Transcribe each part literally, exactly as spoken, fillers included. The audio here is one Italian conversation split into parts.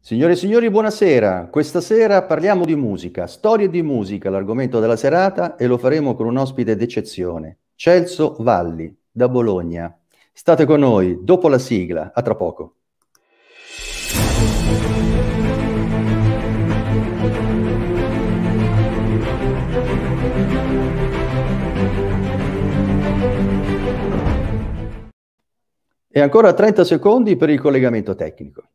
Signore e signori, buonasera. Questa sera parliamo di musica, storie di musica, l'argomento della serata, e lo faremo con un ospite d'eccezione, Celso Valli, da Bologna. State con noi dopo la sigla, a tra poco. E ancora trenta secondi per il collegamento tecnico.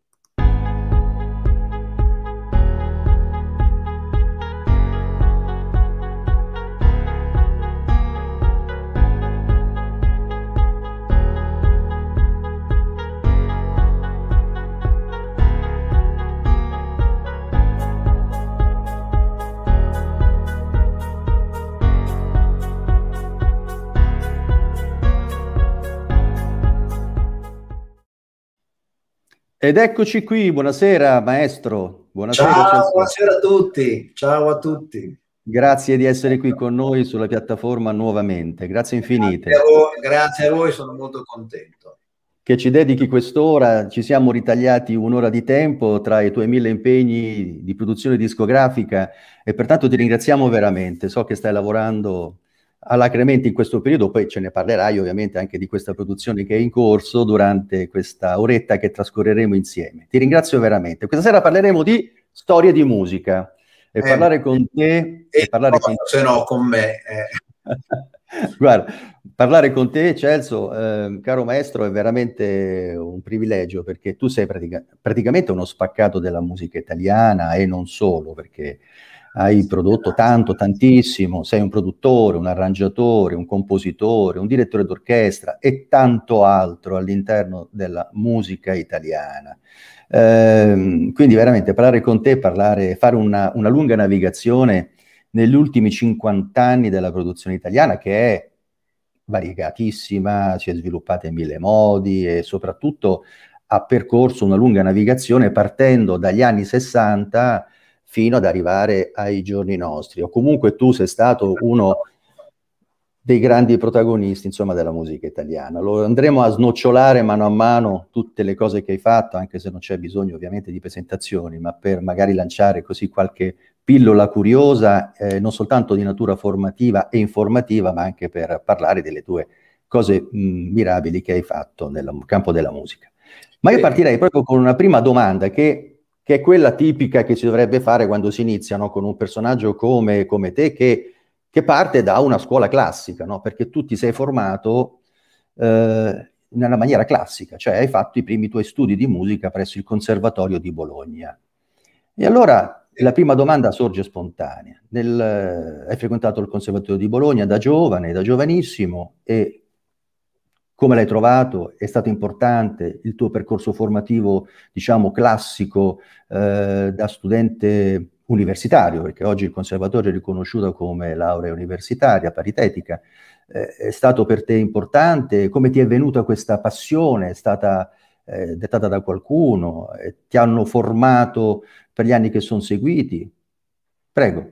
Ed eccoci qui, buonasera maestro. Buonasera, Ciao, Celso. buonasera a tutti. Ciao a tutti. Grazie di essere qui con noi sulla piattaforma nuovamente, grazie infinite. Grazie a voi, grazie a voi, sono molto contento. Che ci dedichi quest'ora, ci siamo ritagliati un'ora di tempo tra i tuoi mille impegni di produzione discografica e pertanto ti ringraziamo veramente. So che stai lavorando alacremente in questo periodo, poi ce ne parlerai ovviamente anche di questa produzione che è in corso durante questa oretta che trascorreremo insieme. Ti ringrazio veramente. Questa sera parleremo di storie di musica e Eh, parlare con te... E E parlare con... se no con me. Eh. Guarda, parlare con te, Celso, eh, caro maestro, è veramente un privilegio perché tu sei pratica praticamente uno spaccato della musica italiana e non solo, perché hai prodotto tanto, tantissimo, sei un produttore, un arrangiatore, un compositore, un direttore d'orchestra e tanto altro all'interno della musica italiana. Eh, quindi veramente parlare con te, parlare, fare una, una lunga navigazione negli ultimi cinquanta anni della produzione italiana, che è variegatissima, si è sviluppata in mille modi e soprattutto ha percorso una lunga navigazione partendo dagli anni sessanta fino ad arrivare ai giorni nostri. O comunque tu sei stato uno dei grandi protagonisti, insomma, della musica italiana. Lo andremo a snocciolare mano a mano tutte le cose che hai fatto, anche se non c'è bisogno ovviamente di presentazioni, ma per magari lanciare così qualche pillola curiosa, eh, non soltanto di natura formativa e informativa, ma anche per parlare delle tue cose mh, mirabili che hai fatto nel campo della musica. Ma io partirei proprio con una prima domanda che, che è quella tipica che si dovrebbe fare quando si iniziano, no? Con un personaggio come, come te che che parte da una scuola classica, no? Perché tu ti sei formato eh, nella maniera classica, cioè hai fatto i primi tuoi studi di musica presso il Conservatorio di Bologna. E allora la prima domanda sorge spontanea. Nel, eh, hai frequentato il Conservatorio di Bologna da giovane, da giovanissimo, e come l'hai trovato? È stato importante il tuo percorso formativo, diciamo, classico, eh, da studente universitario, perché oggi il conservatorio è riconosciuto come laurea universitaria, paritetica. Eh, è stato per te importante? Come ti è venuta questa passione? È stata eh, dettata da qualcuno? Eh, ti hanno formato per gli anni che sono seguiti? Prego.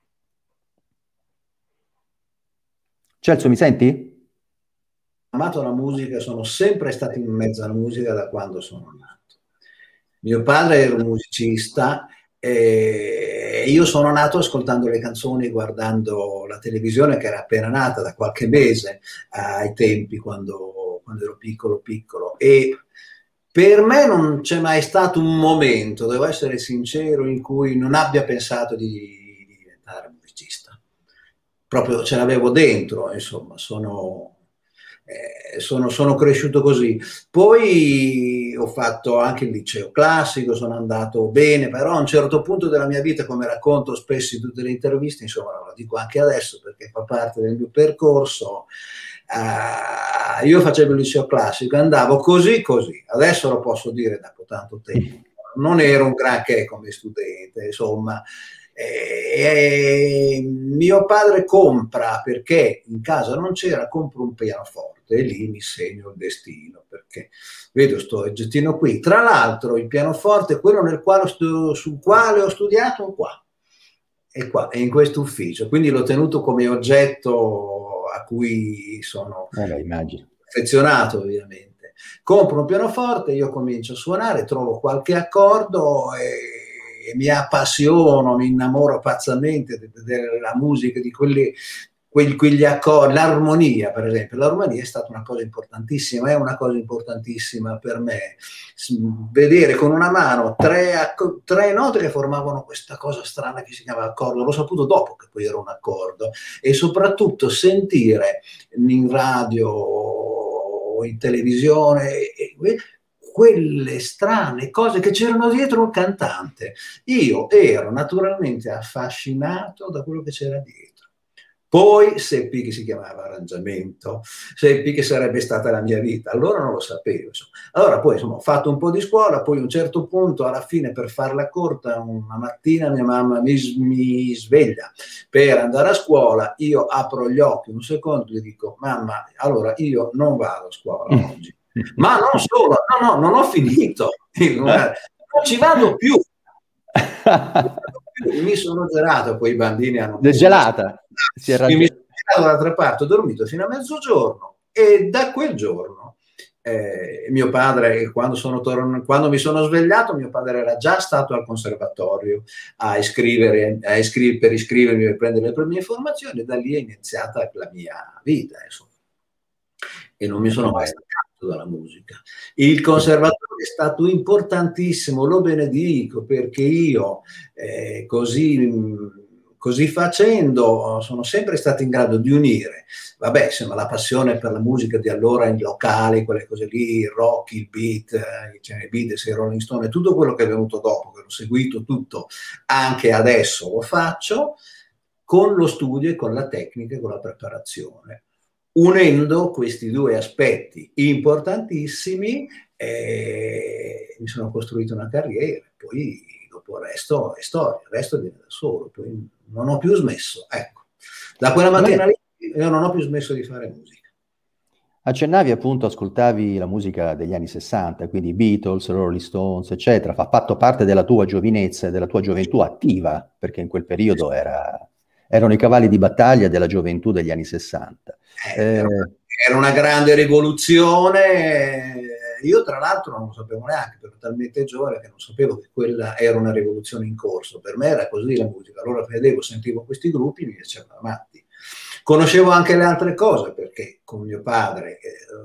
Celso, mi senti? Amato la musica, sono sempre stato in mezzo alla musica da quando sono nato. Mio padre era un musicista e io sono nato ascoltando le canzoni e guardando la televisione che era appena nata da qualche mese ai tempi quando, quando ero piccolo piccolo e per me non c'è mai stato un momento, devo essere sincero, in cui non abbia pensato di, di diventare musicista. Proprio ce l'avevo dentro, insomma, sono... Eh, sono, sono cresciuto così. Poi ho fatto anche il liceo classico, sono andato bene, però a un certo punto della mia vita, come racconto spesso in tutte le interviste, insomma lo dico anche adesso perché fa parte del mio percorso, eh, io facevo il liceo classico, andavo così così, adesso lo posso dire dopo tanto tempo, non ero un granché come studente, insomma. E mio padre compra, perché in casa non c'era, compro un pianoforte e lì mi segno il destino, perché vedo sto oggettino qui, tra l'altro il pianoforte è quello nel quale sul quale ho studiato qua e qua, è in questo ufficio, quindi l'ho tenuto come oggetto a cui sono Eh, beh, immagino. affezionato ovviamente. pianoforte. Compro un pianoforte, io comincio a suonare, trovo qualche accordo e, e mi appassiono, mi innamoro pazzamente della musica, di quelli, quegli, quegli accordi, l'armonia per esempio. L'armonia è stata una cosa importantissima, è una cosa importantissima per me. Vedere con una mano tre, tre note che formavano questa cosa strana che si chiama accordo, l'ho saputo dopo che poi era un accordo, e soprattutto sentire in radio o in televisione quelle strane cose che c'erano dietro il cantante. Io ero naturalmente affascinato da quello che c'era dietro. Poi seppi che si chiamava arrangiamento, seppi che sarebbe stata la mia vita, allora non lo sapevo. Insomma. Allora poi insomma, ho fatto un po' di scuola, poi a un certo punto, alla fine, per farla corta, una mattina mia mamma mi, mi sveglia per andare a scuola, io apro gli occhi un secondo e dico: mamma, allora io non vado a scuola oggi. Ma non solo, no, no, non ho finito, non ci vado più. Mi sono gelato, poi i bambini hanno degelata, si era mi sono gelato dall'altra parte, ho dormito fino a mezzogiorno, e da quel giorno eh, mio padre, quando, sono quando mi sono svegliato, mio padre era già stato al conservatorio a iscrivere, a iscrivere, per iscrivermi e prendere le mie informazioni, e da lì è iniziata la mia vita, insomma. E non mi sono mai staccato dalla musica. Il conservatorio è stato importantissimo, lo benedico, perché io eh, così, così facendo sono sempre stato in grado di unire, vabbè, insomma, la passione per la musica di allora in locale, quelle cose lì, il rock, il beat, eh, i Beatles, i Rolling Stone, tutto quello che è venuto dopo, che l'ho seguito tutto, anche adesso lo faccio, con lo studio e con la tecnica e con la preparazione. Unendo questi due aspetti importantissimi eh, mi sono costruito una carriera, poi dopo il resto è storia, il resto viene da solo, poi non ho più smesso, ecco, da quella mattina lì io non ho più smesso di fare musica. Accennavi appunto, ascoltavi la musica degli anni sessanta, quindi Beatles, Rolling Stones, eccetera, fa fatto parte della tua giovinezza e della tua gioventù attiva, perché in quel periodo era, erano i cavalli di battaglia della gioventù degli anni sessanta. Eh, era, era una grande rivoluzione, io tra l'altro non lo sapevo neanche, ero talmente giovane che non sapevo che quella era una rivoluzione in corso, per me era così la musica, allora vedevo, sentivo questi gruppi, mi piacevano matti. Conoscevo anche le altre cose, perché con mio padre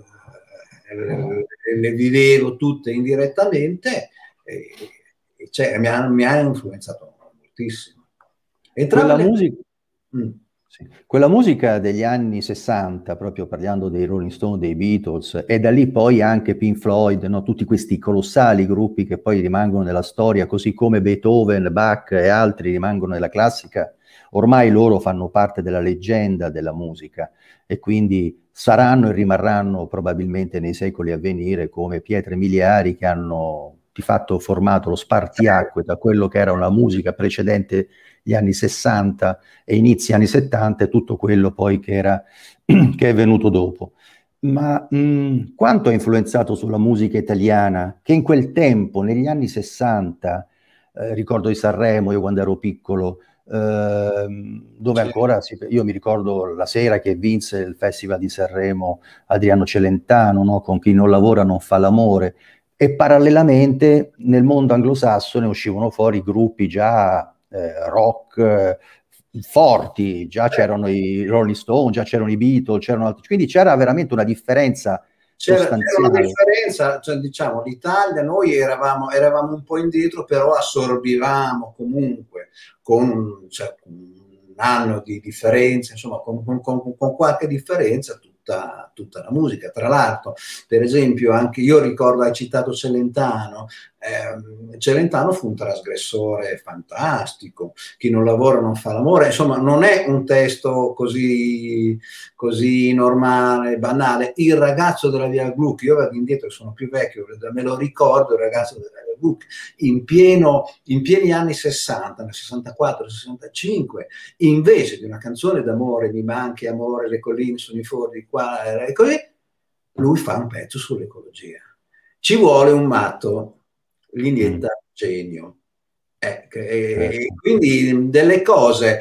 eh, le vivevo tutte indirettamente, e, e cioè, mi hanno mi ha influenzato moltissimo. Quella musica... Mm. Quella musica degli anni sessanta, proprio parlando dei Rolling Stone, dei Beatles, e da lì poi anche Pink Floyd, no? Tutti questi colossali gruppi che poi rimangono nella storia, così come Beethoven, Bach e altri rimangono nella classica, ormai loro fanno parte della leggenda della musica e quindi saranno e rimarranno probabilmente nei secoli a venire come pietre miliari che hanno di fatto formato lo spartiacque da quello che era una musica precedente gli anni sessanta e inizi anni settanta e tutto quello poi che, era, che è venuto dopo. Ma mh, quanto ha influenzato sulla musica italiana, che in quel tempo, negli anni sessanta, eh, ricordo di Sanremo, io quando ero piccolo, eh, dove ancora, si, io mi ricordo la sera che vinse il Festival di Sanremo Adriano Celentano, no? Con chi non lavora non fa l'amore, e parallelamente nel mondo anglosassone uscivano fuori gruppi già Eh, rock eh, forti, già c'erano i Rolling Stone, già c'erano i Beatles, c'erano altri, quindi c'era veramente una differenza sostanziale. C'era una differenza, cioè, diciamo, l'Italia, noi eravamo, eravamo un po' indietro, però assorbivamo comunque con, cioè, un anno di differenza, insomma, con, con, con, con qualche differenza tutta, tutta la musica. Tra l'altro, per esempio, anche io ricordo, hai citato Celentano, eh, Celentano fu un trasgressore fantastico, chi non lavora non fa l'amore, insomma non è un testo così, così normale, banale. Il ragazzo della Via Gluck, io vado indietro, sono più vecchio, me lo ricordo, il ragazzo della Via Gluck, in, pieno, in pieni anni sessanta, nel sessantaquattro sessantacinque, invece di una canzone d'amore, mi manchi amore, le colline sono i forni qua, e così, lui fa un pezzo sull'ecologia. Ci vuole un matto, l'inietta mm. genio. Eh, e, e quindi delle cose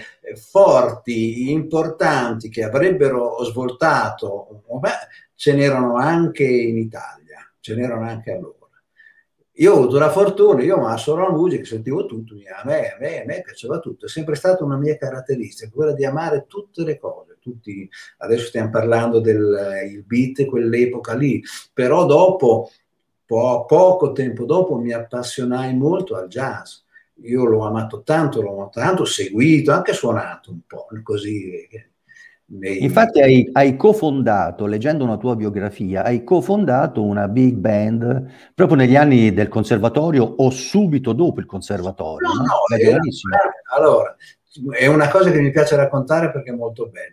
forti, importanti, che avrebbero svoltato, beh, ce n'erano anche in Italia. ce n'erano anche allora. Io ho avuto la fortuna, io ma solo la musica, sentivo tutto, a me, a me, a me piaceva tutto, è sempre stata una mia caratteristica, quella di amare tutte le cose, tutti, adesso stiamo parlando del beat, quell'epoca lì, però dopo, po poco tempo dopo mi appassionai molto al jazz, io l'ho amato tanto, l'ho amato tanto, seguito, anche suonato un po', così. Nei... Infatti hai, hai cofondato, leggendo una tua biografia, hai cofondato una big band proprio negli anni del conservatorio o subito dopo il conservatorio, no? no? No, Da era, giovanissimo. allora, è una cosa che mi piace raccontare perché è molto bella.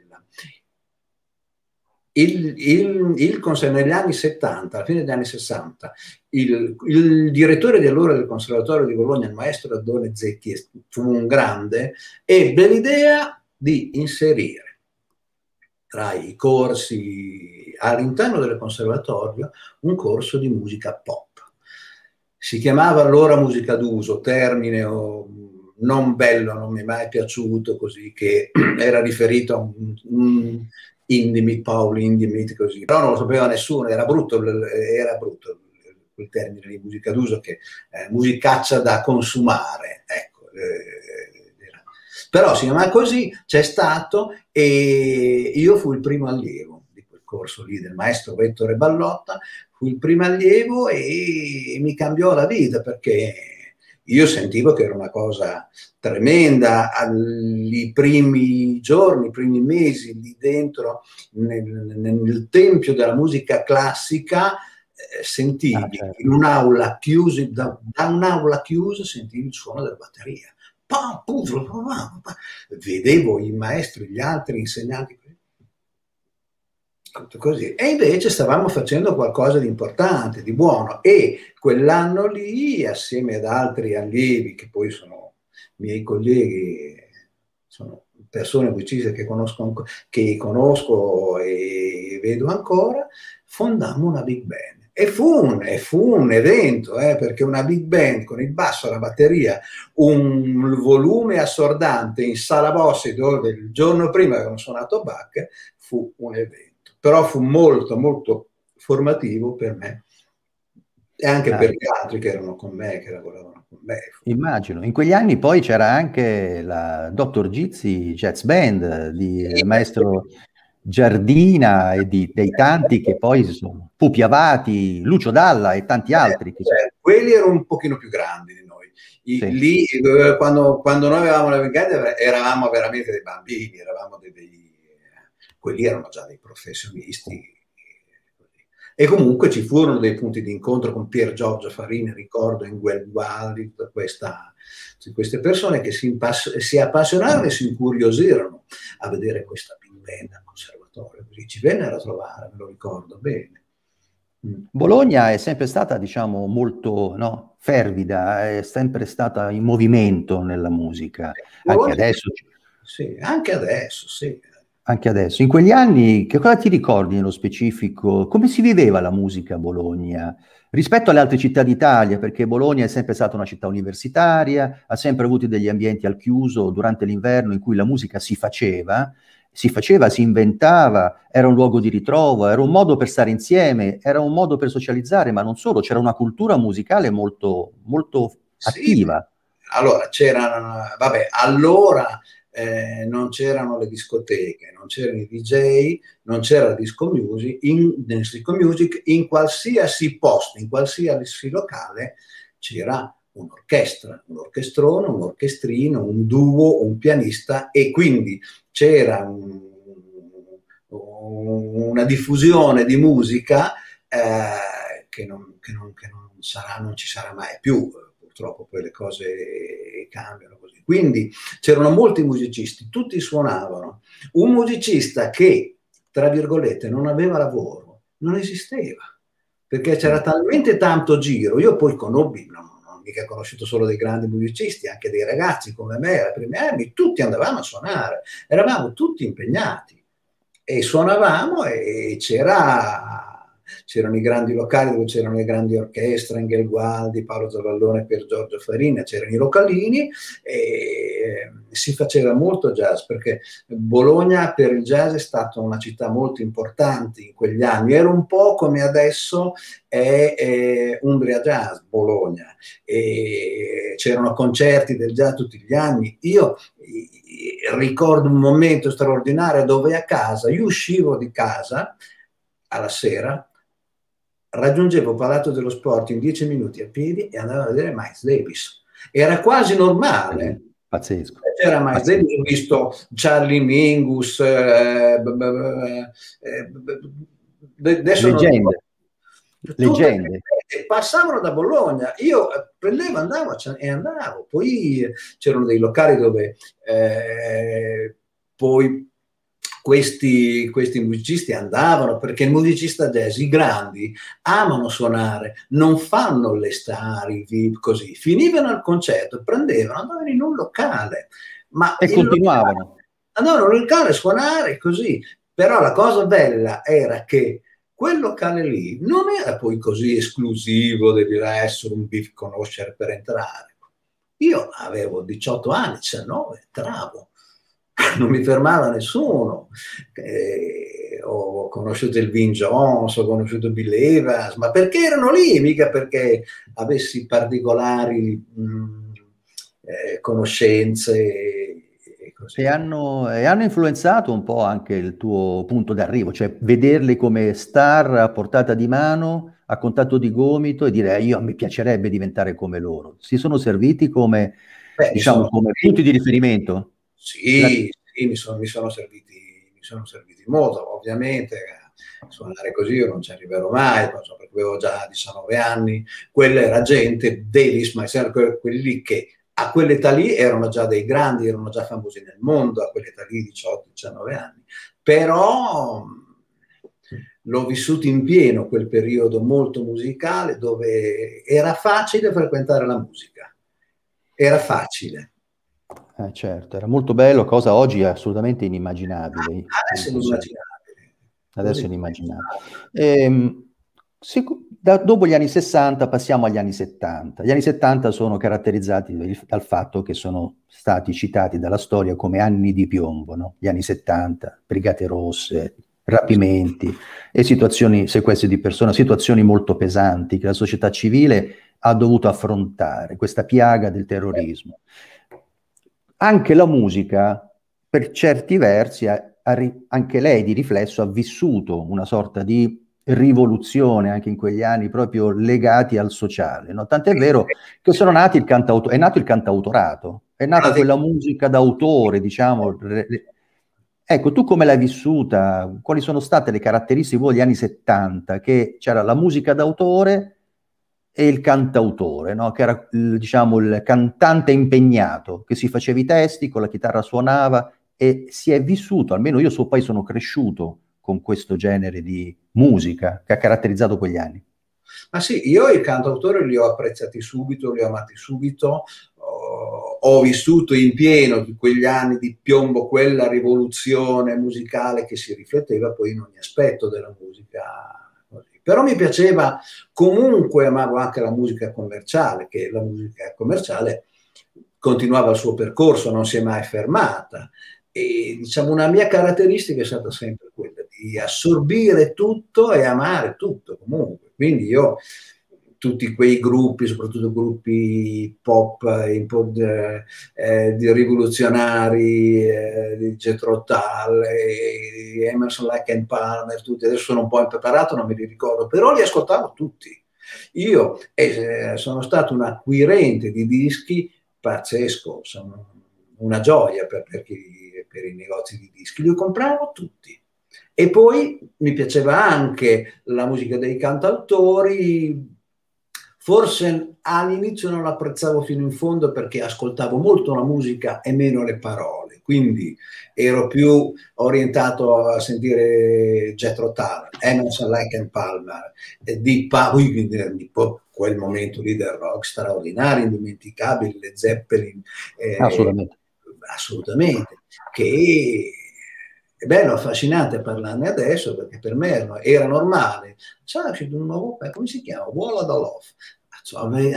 Il, il, il negli anni settanta, alla fine degli anni sessanta, il, il direttore di allora del Conservatorio di Bologna, il maestro Addone Zecchi, fu un grande, ebbe l'idea di inserire tra i corsi all'interno del conservatorio un corso di musica pop. Si chiamava allora musica d'uso, termine oh, non bello, non mi è mai piaciuto, così, che era riferito a un, un indie meet, Paul indie meet, così. Però non lo sapeva nessuno, era brutto, era brutto quel termine di musica d'uso, che è musicaccia da consumare, ecco. Eh, però si chiama così, c'è stato, e io fui il primo allievo di quel corso lì del maestro Vettore Ballotta, fui il primo allievo e mi cambiò la vita, perché io sentivo che era una cosa tremenda. I primi giorni, i primi mesi lì dentro, nel, nel tempio della musica classica, eh, sentivi ah, certo. in un'aula chiusa, da, da un'aula chiusa sentivi il suono della batteria. Vedevo i maestri, gli altri insegnanti, tutto così. E invece stavamo facendo qualcosa di importante, di buono, e quell'anno lì, assieme ad altri allievi che poi sono miei colleghi, sono persone musiciste che conosco, che conosco e vedo ancora, fondammo una big band. E fu un, e fu un evento, eh, perché una big band con il basso, la batteria, un volume assordante in Sala Bossi, dove il giorno prima avevano suonato Bach, fu un evento. Però fu molto, molto formativo per me e anche ah. per gli altri che erano con me, che lavoravano con me. Immagino. In quegli anni poi c'era anche la Doctor Gizzi Jazz Band di sì, maestro Giardina e di, dei tanti che poi sono Pupi Avati, Lucio Dalla e tanti altri. Eh, che eh, quelli erano un pochino più grandi di noi. I, sì. Lì, quando, quando noi avevamo la weekend, eravamo veramente dei bambini, eravamo dei, dei, quelli erano già dei professionisti. E comunque ci furono dei punti di incontro con Pier Giorgio Farini, ricordo, in Guelguali, questa, queste persone che si, si appassionarono e si incuriosirono a vedere questa big band al conservatorio, così ci vennero a trovare, me lo ricordo bene. Mm. Bologna è sempre stata, diciamo, molto no, fervida, è sempre stata in movimento nella musica, Bologna, anche adesso. Sì, anche adesso, sì. Anche adesso. In quegli anni, che cosa ti ricordi nello specifico? Come si viveva la musica a Bologna rispetto alle altre città d'Italia? Perché Bologna è sempre stata una città universitaria, ha sempre avuto degli ambienti al chiuso durante l'inverno in cui la musica si faceva, si faceva, si inventava, era un luogo di ritrovo, era un modo per stare insieme, era un modo per socializzare, ma non solo, c'era una cultura musicale molto, molto attiva. Sì. Allora, c'era, vabbè, allora... Eh, non c'erano le discoteche, non c'erano i D J, non c'era la disco music, in, disco music, in qualsiasi posto, in qualsiasi locale c'era un'orchestra, un orchestrone, un orchestrino, un duo, un pianista, e quindi c'era un, una diffusione di musica eh, che, non, che, non, che non, sarà, non ci sarà mai più. Purtroppo poi le cose cambiano così. Quindi c'erano molti musicisti, tutti suonavano. Un musicista che, tra virgolette, non aveva lavoro, non esisteva, perché c'era talmente tanto giro. Io poi conobbi, non, non mica conosciuto solo dei grandi musicisti, anche dei ragazzi come me, ai primi anni, tutti andavamo a suonare, eravamo tutti impegnati e suonavamo, e c'era... c'erano i grandi locali dove c'erano le grandi orchestre, Angel Gualdi, Paolo Zavallone, Pier Giorgio Farina, c'erano i localini e si faceva molto jazz, perché Bologna per il jazz è stata una città molto importante in quegli anni, era un po' come adesso è, è Umbria Jazz, Bologna, e c'erano concerti del jazz tutti gli anni. Io ricordo un momento straordinario dove a casa, io uscivo di casa alla sera, raggiungevo Palazzo dello Sport in dieci minuti a piedi e andavo a vedere Miles Davis. Era quasi normale. Pazzesco. C'era Miles Pazzesco. Davis, ho visto Charlie Mingus, eh, eh, adesso leggende. Non... leggende. Passavano da Bologna, io prendevo, andavo e andavo, poi c'erano dei locali dove eh, poi questi, questi musicisti andavano, perché il musicista jazz, i grandi, amano suonare, non fanno le star, i V I P così, finivano il concerto, prendevano, andavano in un locale, ma e continuavano. Locale, andavano in un locale a suonare così, però la cosa bella era che quel locale lì non era poi così esclusivo, devi essere un V I P, conoscere per entrare. Io avevo diciotto anni, diciannove, entravo, non mi fermava nessuno. Eh, ho conosciuto il Vin Jones, ho conosciuto Bill Evans, ma perché erano lì, mica perché avessi particolari mh, eh, conoscenze. E hanno, e hanno influenzato un po' anche il tuo punto d'arrivo, cioè vederli come star a portata di mano, a contatto di gomito e dire io mi piacerebbe diventare come loro. Si sono serviti come, Beh, diciamo, come serviti. punti di riferimento? Sì, La... sì mi, sono, mi, sono serviti, mi sono serviti molto, ovviamente. Suonare così io non ci arriverò mai, perché avevo già diciannove anni, quella era gente, Davis, ma quelli che a quell'età lì erano già dei grandi, erano già famosi nel mondo, a quell'età lì, diciotto diciannove anni. Però l'ho vissuto in pieno quel periodo molto musicale dove era facile frequentare la musica. Era facile. Eh certo, era molto bello, cosa oggi è assolutamente inimmaginabile. Adesso è inimmaginabile. Adesso è inimmaginabile. Ehm, Da, dopo gli anni sessanta passiamo agli anni settanta. Gli anni settanta sono caratterizzati dal fatto che sono stati citati dalla storia come anni di piombo, no? Gli anni settanta, brigate rosse, rapimenti e situazioni, sequestri di persona, situazioni molto pesanti che la società civile ha dovuto affrontare, questa piaga del terrorismo. Anche la musica, per certi versi, ha, ha, anche lei di riflesso ha vissuto una sorta di rivoluzione anche in quegli anni proprio legati al sociale, no? Tant'è vero che sono nati il cantauto- è nato il cantautorato, è nata quella musica d'autore, diciamo. Ecco, tu come l'hai vissuta? Quali sono state le caratteristiche degli anni settanta? Che c'era la musica d'autore e il cantautore, no? Che era, diciamo, il cantante impegnato, che si faceva i testi, con la chitarra suonava e si è vissuto, almeno io so, poi sono cresciuto con questo genere di musica che ha caratterizzato quegli anni. Ma sì, io i cantautori li ho apprezzati subito, li ho amati subito, oh, ho vissuto in pieno di quegli anni di piombo quella rivoluzione musicale che si rifletteva poi in ogni aspetto della musica. Però mi piaceva, comunque amavo anche la musica commerciale, che la musica commerciale continuava il suo percorso, non si è mai fermata. E diciamo una mia caratteristica è stata sempre quella di assorbire tutto e amare tutto comunque. Quindi io tutti quei gruppi, soprattutto gruppi pop, un po' di, eh, di rivoluzionari, eh, di Jethro Tull, eh, Emerson, Lake and Palmer, tutti, adesso sono un po' impreparato, non me li ricordo, però li ascoltavo tutti. Io eh, sono stato un acquirente di dischi pazzesco, sono una gioia per, per, chi, per i negozi di dischi, li compravo tutti. E poi mi piaceva anche la musica dei cantautori, forse all'inizio non l'apprezzavo fino in fondo perché ascoltavo molto la musica e meno le parole, quindi ero più orientato a sentire Jethro Tull, Emerson, Lake and Palmer, di, di, di quel momento lì del rock straordinario, indimenticabile, le Zeppelin, eh, assolutamente. assolutamente, che è bello, affascinante parlarne adesso, perché per me era, era normale. Sai, è uscito un nuovo pezzo, come si chiama? Walla da Love. Avrei,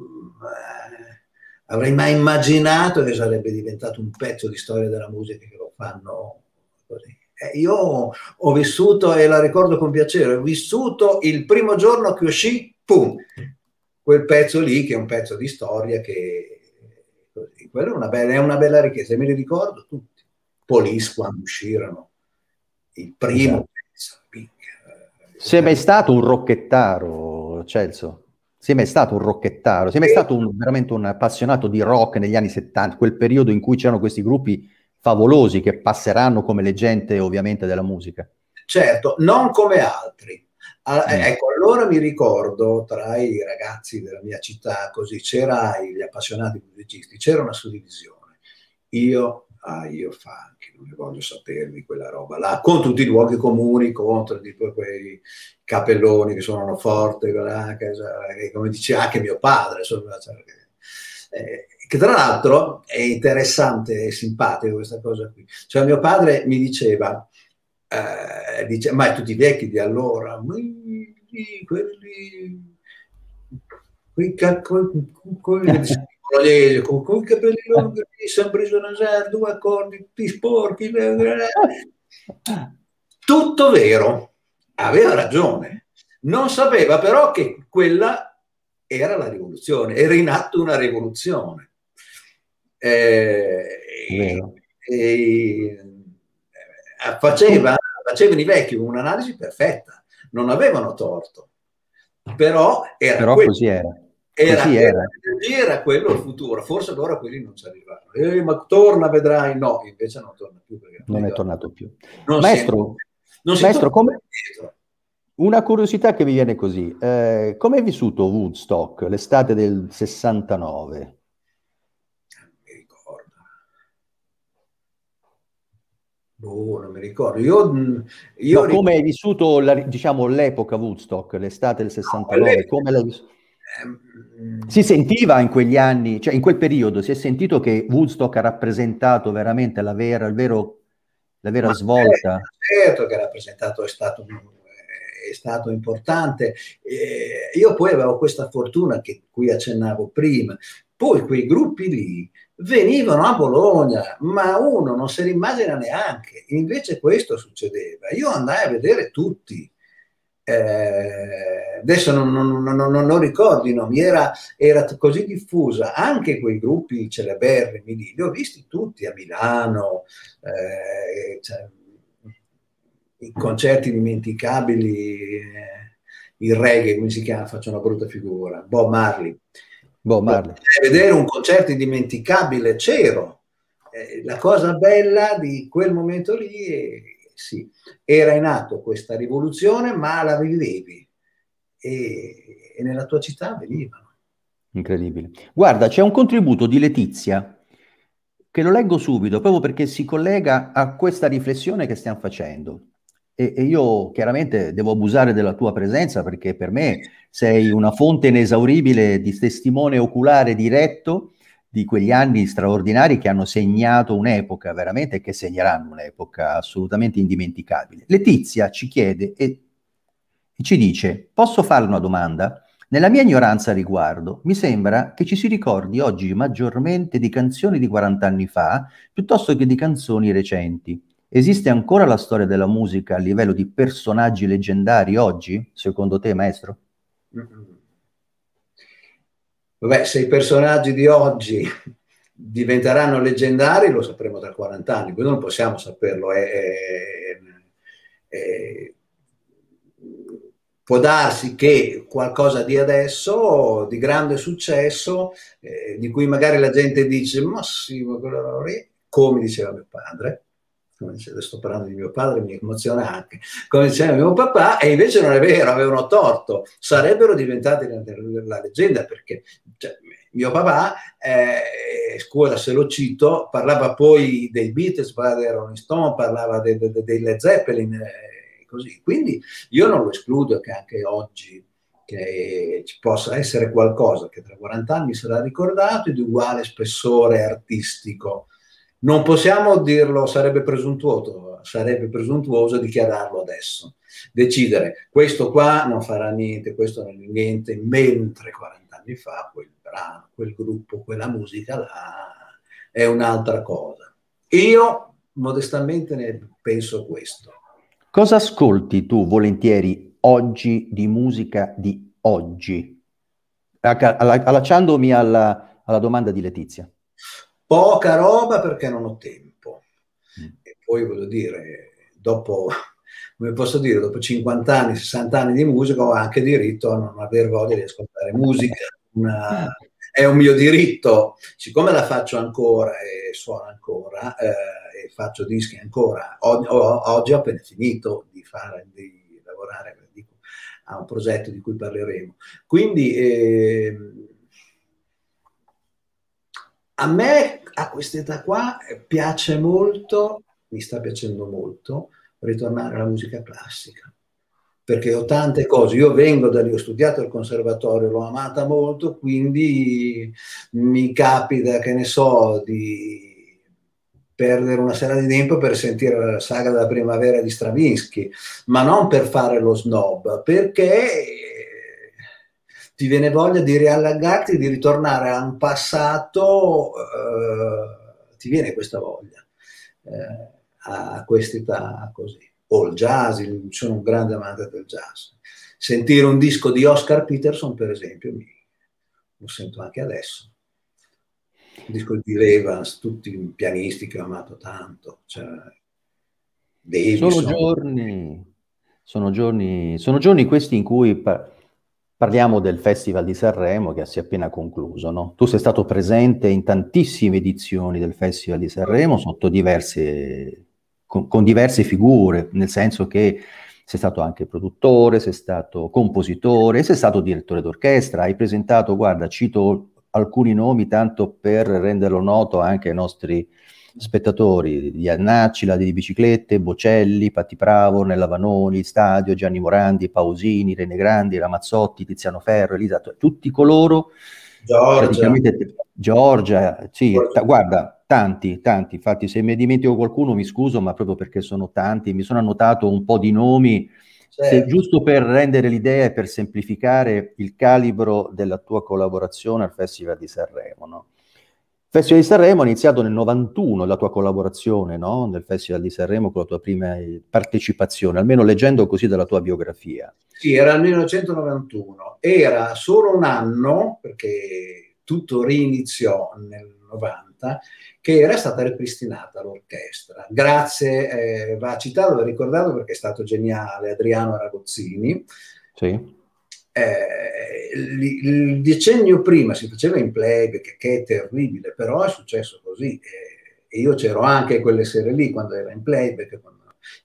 avrei mai immaginato che sarebbe diventato un pezzo di storia della musica che lo fanno così. Eh, io ho vissuto, e la ricordo con piacere, ho vissuto il primo giorno che uscì, pum, quel pezzo lì, che è un pezzo di storia che così. Quella è una bella, è una bella richiesta, me li ricordo tutti. Police quando uscirono, il primo esatto. pezzo. Sei mai stato un rocchettaro, Celso? Sei mai stato un rocchettaro? Sei mai stato un, veramente un appassionato di rock negli anni settanta, quel periodo in cui c'erano questi gruppi favolosi che passeranno come leggende ovviamente della musica? Certo, non come altri. Ah, mm. Ecco, allora mi ricordo, tra i ragazzi della mia città, così, c'era gli appassionati musicisti, c'era una suddivisione. Io, ah, io funky, non ne voglio sapere di quella roba là, con tutti i luoghi comuni, contro tipo quei capelloni che suonano forte, che, come dice anche mio padre, insomma, cioè, eh, che tra l'altro è interessante e simpatico questa cosa qui. Cioè mio padre mi diceva, eh, dice, ma tutti i vecchi di allora, quelli, quelli, quei quelli, quelli con, con i capelli lunghi, sempre suonare due accordi, ti sporchi, tutto vero, aveva ragione, non sapeva però che quella era la rivoluzione, era in atto una rivoluzione. Eh, e, e, faceva, facevano i vecchi un'analisi perfetta, non avevano torto, però era però quello, così era. Era, così era. era. era quello il futuro, forse allora quelli non ci arrivavano. Eh, ma torna, vedrai, no, invece non torna più. Non è tornato più. Non Maestro, si, non maestro come... una curiosità che mi viene così, eh, come hai vissuto Woodstock, l'estate del sessantanove? Non mi ricordo. Oh, non mi ricordo. Io, io no, come hai vissuto la, diciamo, l'epoca Woodstock, l'estate del sessantanove? No, come l'hai vissuto? Si sentiva in quegli anni, cioè in quel periodo, si è sentito che Woodstock ha rappresentato veramente la vera, il vero, la vera Ma svolta? certo che ha rappresentato, è stato, è stato importante. Eh, io poi avevo questa fortuna che cui accennavo prima, poi quei gruppi lì venivano a Bologna, ma uno non se li immagina neanche, invece questo succedeva. Io andai a vedere tutti. Eh, adesso non, non, non, non, non ricordo i nomi, era, era così diffusa, anche quei gruppi celeberrimi lì, li ho visti tutti a Milano, eh, cioè, i concerti dimenticabili, eh, il reggae, come si chiama, faccio una brutta figura, Bob Marley. Bob Marley. Vedere un concerto indimenticabile, c'ero. Eh, la cosa bella di quel momento lì è, sì, era in atto questa rivoluzione, ma la vivevi e, e nella tua città venivano. Incredibile. Guarda, c'è un contributo di Letizia che lo leggo subito, proprio perché si collega a questa riflessione che stiamo facendo. E, e io chiaramente devo abusare della tua presenza, perché per me sei una fonte inesauribile di testimone oculare diretto di quegli anni straordinari che hanno segnato un'epoca veramente, che segneranno un'epoca assolutamente indimenticabile. Letizia ci chiede e, e ci dice: posso fare una domanda? Nella mia ignoranza a riguardo, mi sembra che ci si ricordi oggi maggiormente di canzoni di quaranta anni fa piuttosto che di canzoni recenti. Esiste ancora la storia della musica a livello di personaggi leggendari oggi, secondo te, maestro? Mm-hmm. Vabbè, se i personaggi di oggi diventeranno leggendari lo sapremo tra quaranta anni, quindi non possiamo saperlo. È, è, è, può darsi che qualcosa di adesso, di grande successo, eh, di cui magari la gente dice, ma sì, ma quello lì, come diceva mio padre, come dice, adesso sto parlando di mio padre, mi emoziona anche, come diceva mio papà, e invece non è vero, avevano torto, sarebbero diventati la, la leggenda, perché cioè, mio papà, eh, scusa se lo cito, parlava poi dei Beatles, parlava dei Rolling Stone, parlava dei, dei, dei Led Zeppelin, eh, così. Quindi io non lo escludo che anche oggi che ci possa essere qualcosa che tra quaranta anni sarà ricordato di uguale spessore artistico. Non possiamo dirlo, sarebbe presuntuoso, sarebbe presuntuoso dichiararlo adesso. Decidere, questo qua non farà niente, questo non è niente, mentre quaranta anni fa quel brano, quel gruppo, quella musica là è un'altra cosa. Io modestamente ne penso questo. Cosa ascolti tu volentieri oggi di musica di oggi? Allacciandomi alla, alla domanda di Letizia. Poca roba perché non ho tempo. Mm. E poi voglio dire, dopo, come posso dire, dopo cinquanta anni, sessanta anni di musica ho anche diritto a non aver voglia di ascoltare musica. Una, è un mio diritto, siccome la faccio ancora e suono ancora eh, e faccio dischi ancora, o, o, oggi ho appena finito di fare, di lavorare dico, a un progetto di cui parleremo. Quindi eh, a me a quest'età qua piace molto, mi sta piacendo molto, ritornare alla musica classica. Perché ho tante cose, io vengo da lì, ho studiato al conservatorio, l'ho amata molto, quindi mi capita, che ne so, di perdere una sera di tempo per sentire la saga della primavera di Stravinsky, ma non per fare lo snob, perché ti viene voglia di riallaccarti, di ritornare a un passato, eh, ti viene questa voglia, eh, a quest'età così. O il jazz, sono un grande amante del jazz. Sentire un disco di Oscar Peterson, per esempio, mi, lo sento anche adesso. Un disco di Evans, tutti i pianisti che ho amato tanto. Cioè, Sono Davison. giorni, sono giorni, sono giorni questi in cui par- parliamo del Festival di Sanremo che si è appena concluso, no? Tu sei stato presente in tantissime edizioni del Festival di Sanremo sotto diverse, con, con diverse figure, nel senso che sei stato anche produttore, sei stato compositore, sei stato direttore d'orchestra, hai presentato, guarda, cito alcuni nomi tanto per renderlo noto anche ai nostri spettatori, di Annacci, la di Biciclette, Bocelli, Patti Bravo, Nella Vanoni, Stadio, Gianni Morandi, Pausini, Rene Grandi, Ramazzotti, Tiziano Ferro, Elisa, tutti coloro, Giorgia. praticamente Giorgia, sì, ta- guarda, tanti, tanti, infatti se mi dimentico qualcuno mi scuso, ma proprio perché sono tanti, mi sono annotato un po' di nomi, se, Certo. giusto per rendere l'idea e per semplificare il calibro della tua collaborazione al Festival di Sanremo, no? Il Festival di Sanremo è iniziato nel novantuno, la tua collaborazione, no? Nel Festival di Sanremo con la tua prima partecipazione, almeno leggendo così dalla tua biografia. Sì, era il millenovecentonovantuno, era solo un anno, perché tutto riniziò nel novanta, che era stata ripristinata l'orchestra. Grazie, eh, va citato, va ricordato perché è stato geniale, Adriano Ragozzini. Sì. Eh, il, il decennio prima si faceva in playback, che è terribile, però è successo così. Eh, e io c'ero anche quelle sere lì, quando era in playback, quando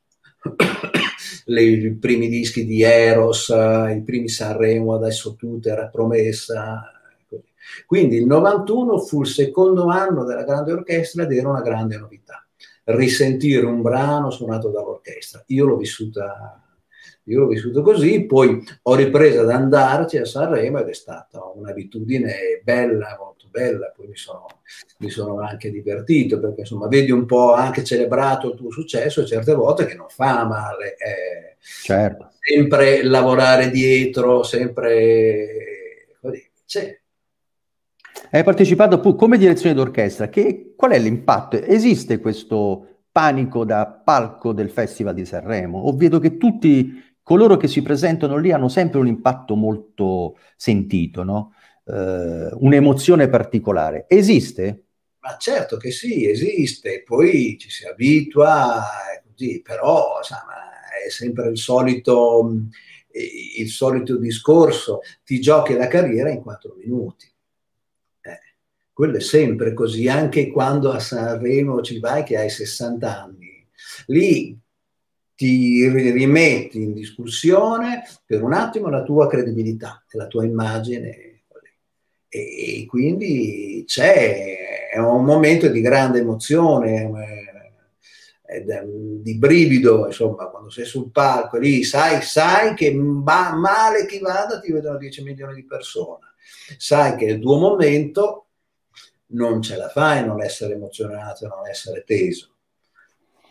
Le, i primi dischi di Eros, i primi Sanremo, adesso tutto era promessa. Così. Quindi il novantuno fu il secondo anno della grande orchestra ed era una grande novità. Risentire un brano suonato dall'orchestra. Io l'ho vissuta, io l'ho vissuto così, poi ho ripreso ad andarci a Sanremo ed è stata un'abitudine bella, molto bella, poi mi sono, mi sono anche divertito perché insomma vedi un po' anche celebrato il tuo successo e certe volte che non fa male, eh, Certo. sempre lavorare dietro, sempre così, c'è. Hai partecipato pu- come direzione d'orchestra, che, qual è l'impatto? Esiste questo panico da palco del Festival di Sanremo? O vedo che tutti coloro che si presentano lì hanno sempre un impatto molto sentito, no? Eh, un'emozione particolare. Esiste? Ma certo che sì, esiste, poi ci si abitua, è così, però insomma, è sempre il solito, il solito discorso, ti giochi la carriera in quattro minuti. Eh, quello è sempre così, anche quando a Sanremo ci vai che hai sessanta anni. Lì ti rimetti in discussione per un attimo la tua credibilità e la tua immagine. E quindi c'è è un momento di grande emozione, eh, di brivido, insomma, quando sei sul palco lì, sai, sai che va male chi vada, ti vedono dieci milioni di persone, sai che il tuo momento non ce la fai non essere emozionato, non essere teso.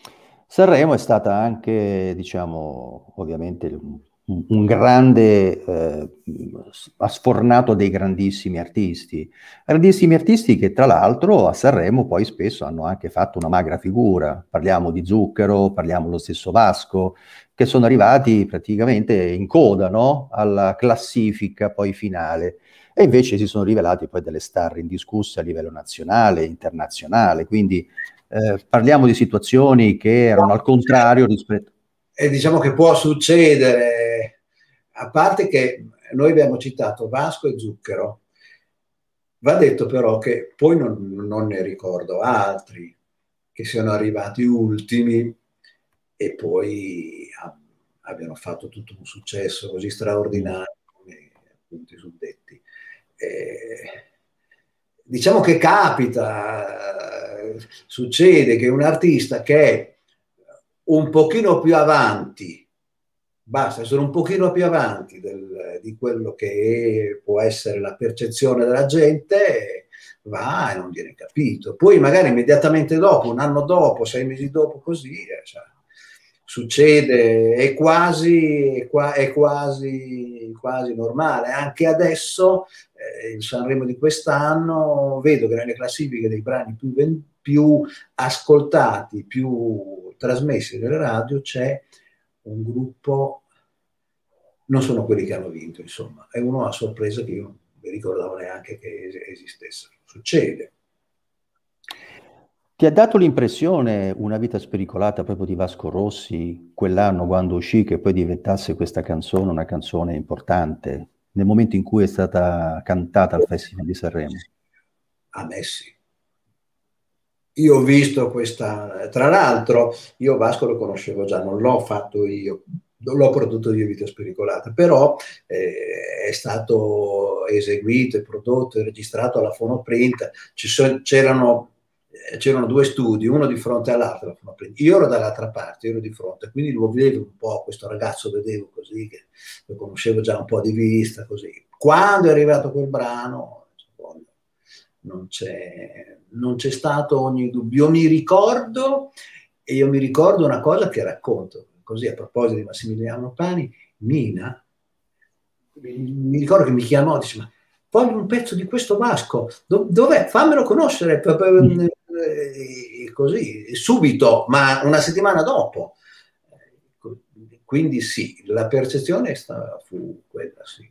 Sanremo è stata anche, diciamo, ovviamente un, un grande, eh, ha sfornato dei grandissimi artisti, grandissimi artisti che tra l'altro a Sanremo poi spesso hanno anche fatto una magra figura. Parliamo di Zucchero, parliamo dello stesso Vasco, che sono arrivati praticamente in coda, no? Alla classifica poi finale. E invece si sono rivelati poi delle star indiscusse a livello nazionale, internazionale, quindi eh, parliamo di situazioni che erano al contrario rispetto. E diciamo che può succedere, a parte che noi abbiamo citato Vasco e Zucchero, va detto però che poi non, non ne ricordo altri che siano arrivati ultimi e poi abbiano fatto tutto un successo così straordinario come appunto i suddetti. Eh, diciamo che capita, succede che un artista che è un pochino più avanti, basta essere un pochino più avanti del, di quello che può essere la percezione della gente, va e non viene capito. Poi magari immediatamente dopo, un anno dopo, sei mesi dopo, così, eh, cioè, succede, è quasi, è, qua, è quasi, quasi normale. Anche adesso, eh, il Sanremo di quest'anno, vedo che nelle classifiche dei brani più, più ascoltati, più trasmessi nelle radio, c'è un gruppo, non sono quelli che hanno vinto, insomma, è uno a sorpresa che io non mi ricordavo neanche che esistesse. Succede. Ti ha dato l'impressione Una vita spericolata proprio di Vasco Rossi quell'anno quando uscì che poi diventasse questa canzone una canzone importante nel momento in cui è stata cantata al Festival di Sanremo? A me sì. Io ho visto questa, tra l'altro io Vasco lo conoscevo già, non l'ho fatto io, non l'ho prodotto io Vita Spericolata, però eh, è stato eseguito, e prodotto e registrato alla Fonoprint, ci so, c'erano, eh, c'erano due studi, uno di fronte all'altro, io ero dall'altra parte, io ero di fronte, quindi lo vedevo un po', questo ragazzo vedevo così, che lo conoscevo già un po' di vista, così. Quando è arrivato quel brano, non c'è, non c'è stato ogni dubbio. Io mi ricordo, e io mi ricordo una cosa che racconto, così a proposito di Massimiliano Pani, Mina, mi ricordo che mi chiamò e dice, ma voglio un pezzo di questo Vasco, dov'è? Fammelo conoscere, così, subito, ma una settimana dopo. Quindi sì, la percezione fu quella, sì.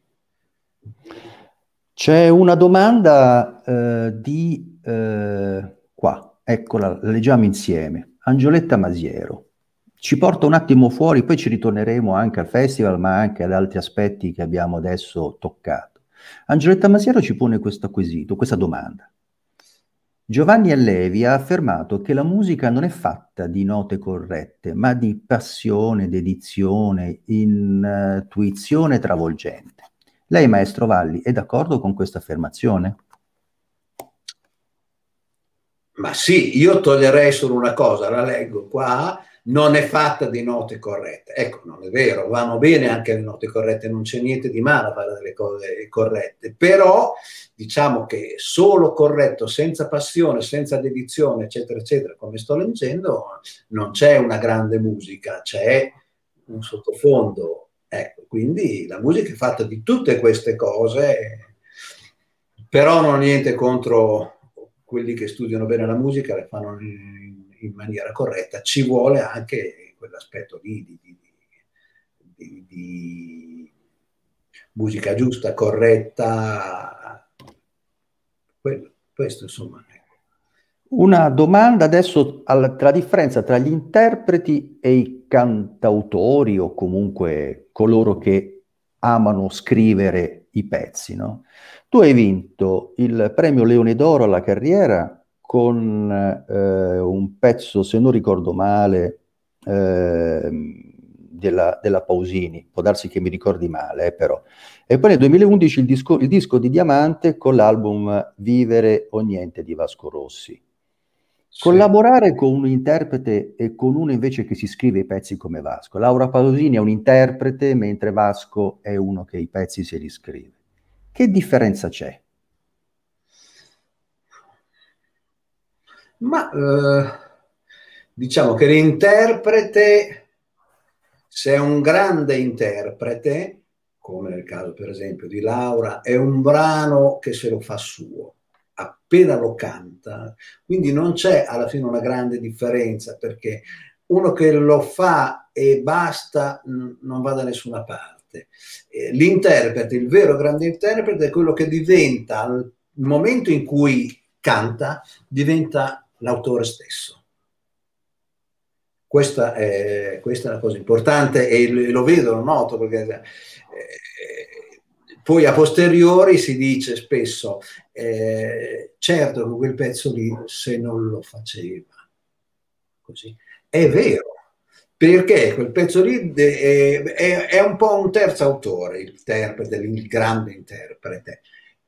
C'è una domanda eh, di eh, qua, eccola, la leggiamo insieme. Angioletta Masiero ci porta un attimo fuori, poi ci ritorneremo anche al festival, ma anche ad altri aspetti che abbiamo adesso toccato. Angioletta Masiero ci pone questo quesito, questa domanda. Giovanni Allevi ha affermato che la musica non è fatta di note corrette, ma di passione, dedizione, intuizione travolgente. Lei, maestro Valli, è d'accordo con questa affermazione? Ma sì, io toglierei solo una cosa, la leggo qua, non è fatta di note corrette. Ecco, non è vero, vanno bene anche le note corrette, non c'è niente di male a fare delle cose corrette, però diciamo che solo corretto, senza passione, senza dedizione, eccetera, eccetera, come sto leggendo, non c'è una grande musica, c'è un sottofondo. Ecco, quindi la musica è fatta di tutte queste cose, però non ho niente contro quelli che studiano bene la musica, le fanno in, in maniera corretta. Ci vuole anche quell'aspetto lì di, di, di, di musica giusta, corretta. Quello, questo insomma. Una domanda adesso alla, tra la differenza tra gli interpreti e i cantautori o comunque coloro che amano scrivere i pezzi, no? Tu hai vinto il premio Leone d'Oro alla carriera con eh, un pezzo, se non ricordo male, eh, della, della Pausini, può darsi che mi ricordi male, eh, però. E poi nel duemilaundici il disco, il disco di diamante con l'album Vivere o Niente di Vasco Rossi. Collaborare con un interprete e con uno invece che si scrive i pezzi come Vasco. Laura Pausini è un interprete, mentre Vasco è uno che i pezzi se li scrive. Che differenza c'è? Ma eh, diciamo che l'interprete, se è un grande interprete, come nel caso per esempio di Laura, è un brano che se lo fa suo, appena lo canta, quindi non c'è alla fine una grande differenza, perché uno che lo fa e basta non va da nessuna parte. L'interprete, il vero grande interprete, è quello che diventa, al momento in cui canta, diventa l'autore stesso. Questa è, questa è una cosa importante e lo vedo, lo noto, perché eh, poi a posteriori si dice spesso, eh, certo che quel pezzo lì, se non lo faceva così, è vero, perché quel pezzo lì è, è, è un po' un terzo autore, il interprete, il grande interprete,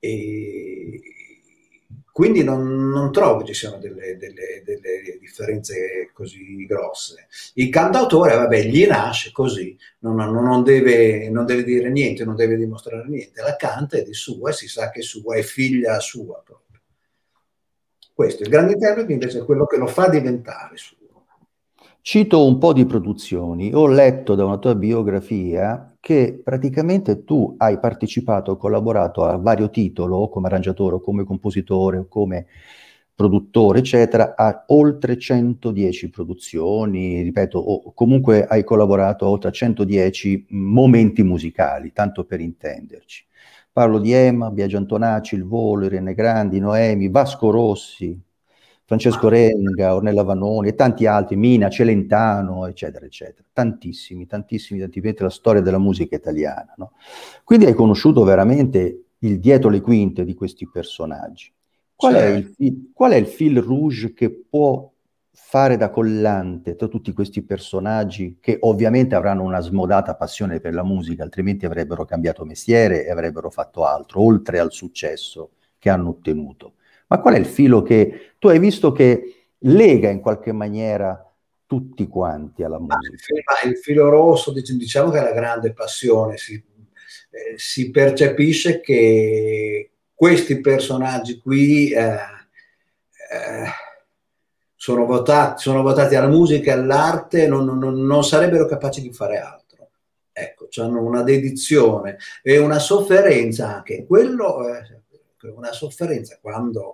e quindi non, non trovo ci siano delle, delle, delle differenze così grosse. Il cantautore, vabbè, gli nasce così, non, non, deve, non deve dire niente, non deve dimostrare niente, la canta, è di sua, e si sa che è sua, è figlia sua proprio. Questo, il grande interprete invece è quello che lo fa diventare suo. Cito un po' di produzioni. Ho letto da una tua biografia che praticamente tu hai partecipato, collaborato a vario titolo, come arrangiatore o come compositore o come produttore, eccetera, a oltre centodieci produzioni, ripeto, o comunque hai collaborato a oltre centodieci momenti musicali, tanto per intenderci. Parlo di Ema, Biagio Antonacci, Il Volo, Irene Grandi, Noemi, Vasco Rossi, Francesco Renga, Ornella Vanoni e tanti altri, Mina, Celentano, eccetera, eccetera. Tantissimi, tantissimi, tantissimi, la storia della musica italiana, no? Quindi hai conosciuto veramente il dietro le quinte di questi personaggi. Qual è il, fil, qual è il fil rouge che può fare da collante tra tutti questi personaggi che ovviamente avranno una smodata passione per la musica, altrimenti avrebbero cambiato mestiere e avrebbero fatto altro, oltre al successo che hanno ottenuto? Ma qual è il filo che tu hai visto che lega in qualche maniera tutti quanti alla musica? Il filo, il filo rosso, diciamo che è la grande passione, si, eh, si percepisce che questi personaggi qui eh, eh, sono, votati, sono votati alla musica e all'arte, non, non, non sarebbero capaci di fare altro. Ecco, hanno una dedizione e una sofferenza anche. Quello è una sofferenza quando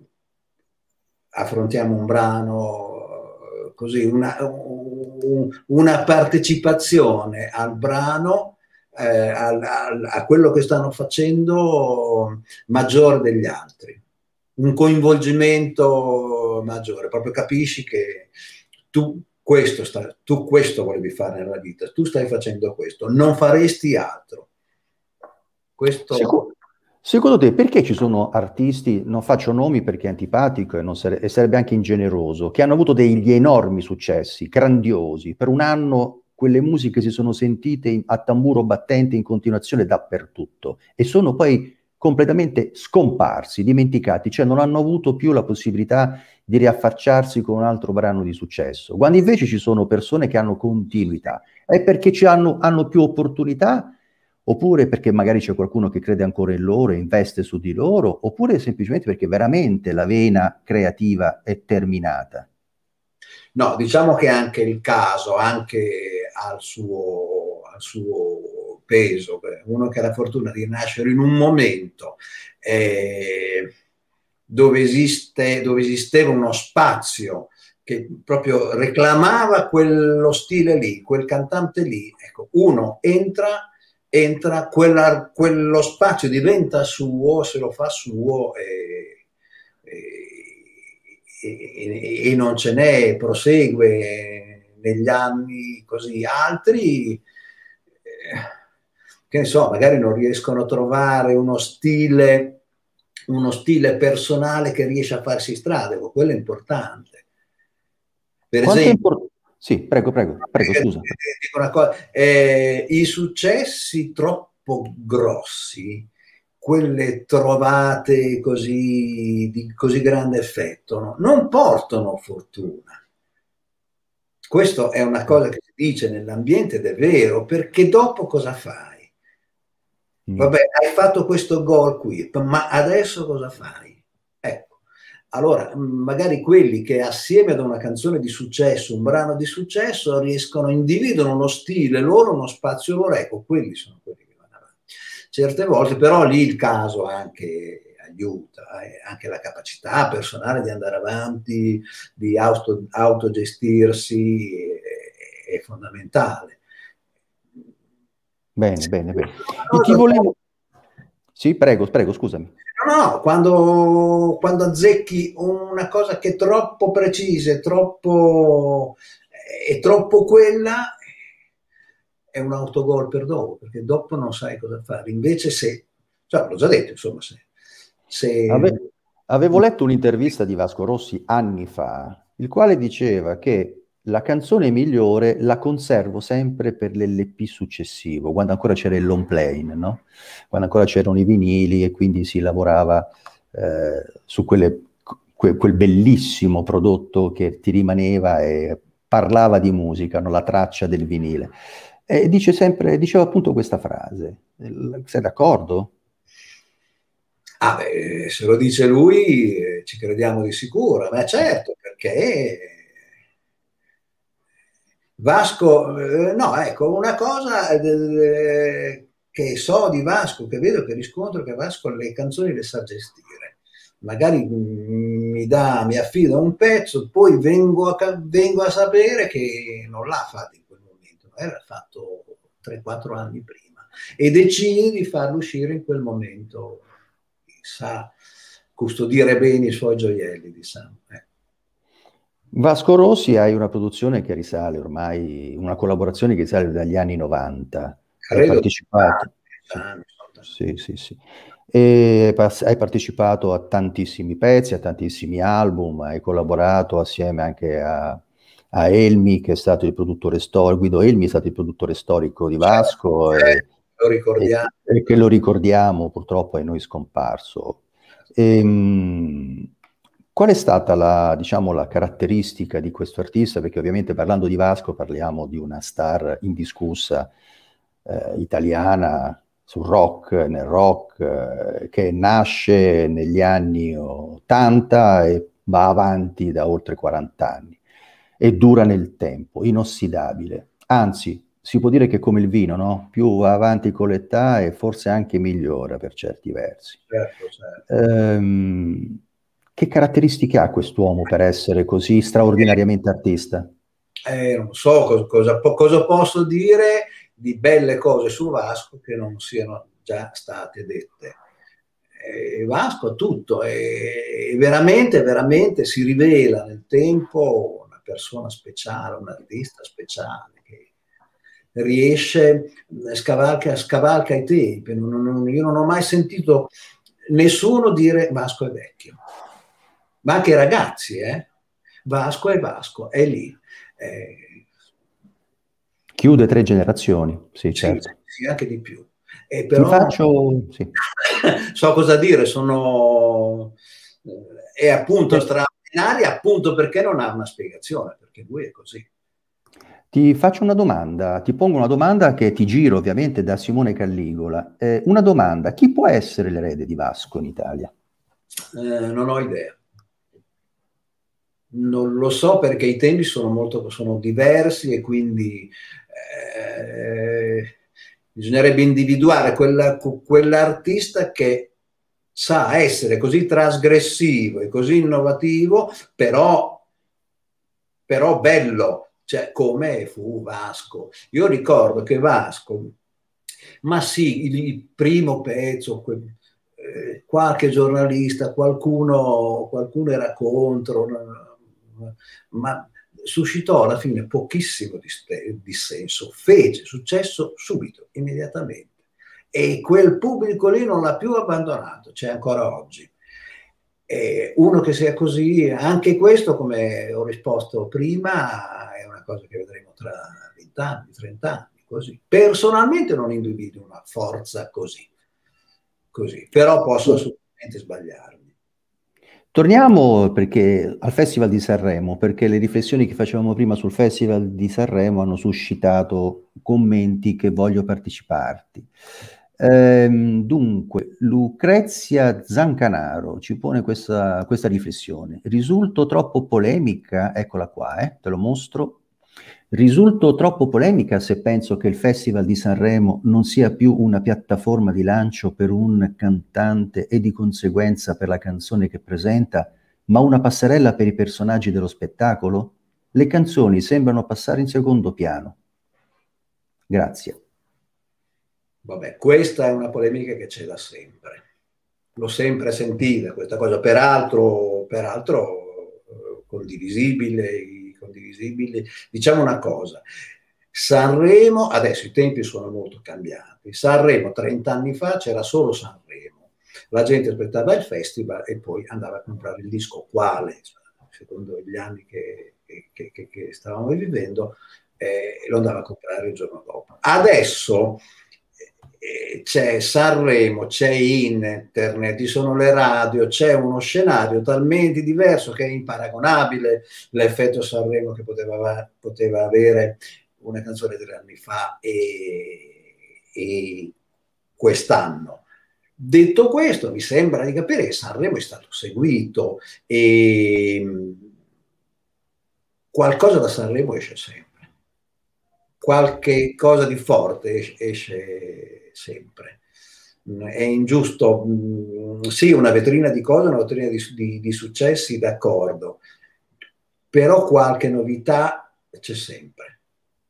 affrontiamo un brano così, una, una partecipazione al brano, eh, al, al, a quello che stanno facendo maggiore degli altri, un coinvolgimento maggiore, proprio capisci che tu questo, sta, tu questo volevi fare nella vita, tu stai facendo questo, non faresti altro. Questo... Secondo, secondo te perché ci sono artisti, non faccio nomi perché è antipatico e, non sare, e sarebbe anche ingeneroso, che hanno avuto degli enormi successi, grandiosi, per un anno quelle musiche si sono sentite in, a tamburo battente in continuazione dappertutto e sono poi completamente scomparsi, dimenticati, cioè non hanno avuto più la possibilità di riaffacciarsi con un altro brano di successo, quando invece ci sono persone che hanno continuità, è perché ci hanno, hanno più opportunità, oppure perché magari c'è qualcuno che crede ancora in loro e investe su di loro, oppure semplicemente perché veramente la vena creativa è terminata? No, diciamo che anche il caso, anche al suo, al suo peso, uno che ha la fortuna di nascere in un momento eh, dove, esiste, dove esisteva uno spazio che proprio reclamava quello stile lì, quel cantante lì, ecco, uno entra, entra quella, quello spazio diventa suo, se lo fa suo e, e E, e non ce n'è, prosegue negli anni così. Altri, eh, che ne so, magari non riescono a trovare uno stile, uno stile personale che riesce a farsi strada, quello è importante. Per Quanto esempio, è importante? Sì, prego, prego, prego, eh, scusa. dico una cosa, eh, i successi troppo grossi, quelle trovate così di così grande effetto, no? Non portano fortuna. Questo è una cosa che si dice nell'ambiente ed è vero, perché dopo cosa fai? Mm. Vabbè, hai fatto questo gol qui, ma adesso cosa fai? Ecco, allora magari quelli che assieme ad una canzone di successo, un brano di successo, riescono, individuano uno stile loro, uno spazio loro, ecco, quelli sono quelli che vanno avanti. Certe volte però lì il caso anche aiuta, eh, anche la capacità personale di andare avanti, di auto, autogestirsi è, è fondamentale. Bene, bene, bene. Io ti volevo... Sì, prego, prego, scusami. No, no, quando, quando azzecchi una cosa che è troppo precisa, è troppo, è troppo quella, è un autogol per dopo, perché dopo non sai cosa fare. Invece se, cioè, l'ho già detto, insomma, se... se... Ave, avevo letto un'intervista di Vasco Rossi anni fa, il quale diceva che la canzone migliore la conservo sempre per l'L P successivo, quando ancora c'era il long playing, no? Quando ancora c'erano i vinili e quindi si lavorava eh, su quelle, que, quel bellissimo prodotto che ti rimaneva e parlava di musica, no? La traccia del vinile. E dice sempre, diceva appunto questa frase. Sei d'accordo? Ah, beh, se lo dice lui, eh, ci crediamo di sicuro, ma certo, perché Vasco, eh, no, ecco, una cosa eh, che so di Vasco, che vedo, che riscontro, che Vasco le canzoni le sa gestire. Magari mm, mi dà, mi affida un pezzo, poi vengo a, vengo a sapere che non l'ha fatto in quel momento, era fatto tre quattro anni prima, e decide di farlo uscire in quel momento. Sa custodire bene i suoi gioielli, diciamo. Eh. Vasco Rossi hai una produzione che risale ormai, una collaborazione che risale dagli anni novanta. Hai Credo partecipato, anni, sì, sì, sì. E hai partecipato a tantissimi pezzi, a tantissimi album, hai collaborato assieme anche a, a Elmi, che è stato il produttore storico, Guido Elmi è stato il produttore storico di Vasco, certo, e, eh, lo ricordiamo. e, e che lo ricordiamo, purtroppo è noi scomparso. E, mh, qual è stata la, diciamo, la caratteristica di questo artista? Perché ovviamente parlando di Vasco parliamo di una star indiscussa eh, italiana sul rock, nel rock, eh, che nasce negli anni ottanta e va avanti da oltre quaranta anni e dura nel tempo, inossidabile. Anzi, si può dire che è come il vino, no? Più va avanti con l'età e forse anche migliora per certi versi. Certo, certo. Ehm, che caratteristiche ha quest'uomo per essere così straordinariamente artista? Eh, non so cosa, cosa, cosa posso dire di belle cose su Vasco che non siano già state dette. Eh, Vasco tutto, e veramente, veramente si rivela nel tempo una persona speciale, un artista speciale che riesce, scavalca, scavalca i tempi. Non, non, io non ho mai sentito nessuno dire Vasco è vecchio, ma anche i ragazzi, eh? Vasco è Vasco, è lì. Eh, Chiude tre generazioni, sì, sì, certo. sì, anche di più. E Ti però faccio... Sì. so cosa dire, sono... è appunto straordinaria, appunto perché non ha una spiegazione, perché lui è così. Ti faccio una domanda, ti pongo una domanda che ti giro ovviamente da Simone Calligola. Eh, una domanda, chi può essere l'erede di Vasco in Italia? Eh, non ho idea. Non lo so perché i tempi sono molto sono diversi e quindi eh, bisognerebbe individuare quella, quell'artista che sa essere così trasgressivo e così innovativo, però, però bello, cioè come fu Vasco. Io ricordo che Vasco, ma sì, il, il primo pezzo, quel, eh, qualche giornalista, qualcuno, qualcuno era contro, ma suscitò alla fine pochissimo dissenso, fece successo subito, immediatamente. E quel pubblico lì non l'ha più abbandonato, c'è ancora oggi. E uno che sia così, anche questo, come ho risposto prima, è una cosa che vedremo tra venti anni, trenta anni, così. Personalmente non individuo una forza così, così. Però posso assolutamente sbagliarmi. Torniamo perché, al Festival di Sanremo, perché le riflessioni che facevamo prima sul Festival di Sanremo hanno suscitato commenti che voglio parteciparti. Ehm, dunque, Lucrezia Zancanaro ci pone questa, questa riflessione. Risulto troppo polemica, eccola qua, eh, te lo mostro. Risulto troppo polemica se penso che il Festival di Sanremo non sia più una piattaforma di lancio per un cantante e di conseguenza per la canzone che presenta, ma una passerella per i personaggi dello spettacolo? Le canzoni sembrano passare in secondo piano. Grazie. Vabbè, questa è una polemica che c'è da sempre. L'ho sempre sentita questa cosa, peraltro, peraltro eh, condivisibile, condivisibile. Diciamo una cosa, Sanremo, adesso i tempi sono molto cambiati. Sanremo trenta anni fa c'era solo Sanremo. La gente aspettava il festival e poi andava a comprare il disco quale, secondo gli anni che, che, che, che stavamo vivendo, eh, lo andava a comprare il giorno dopo. Adesso c'è Sanremo, c'è internet, ci sono le radio, c'è uno scenario talmente diverso che è imparagonabile l'effetto Sanremo che poteva, poteva avere una canzone tre anni fa e, e quest'anno. Detto questo, mi sembra di capire che Sanremo è stato seguito e qualcosa da Sanremo esce sempre. Qualche cosa di forte esce sempre. È ingiusto, sì, una vetrina di cose, una vetrina di, di, di successi, d'accordo, però qualche novità c'è sempre.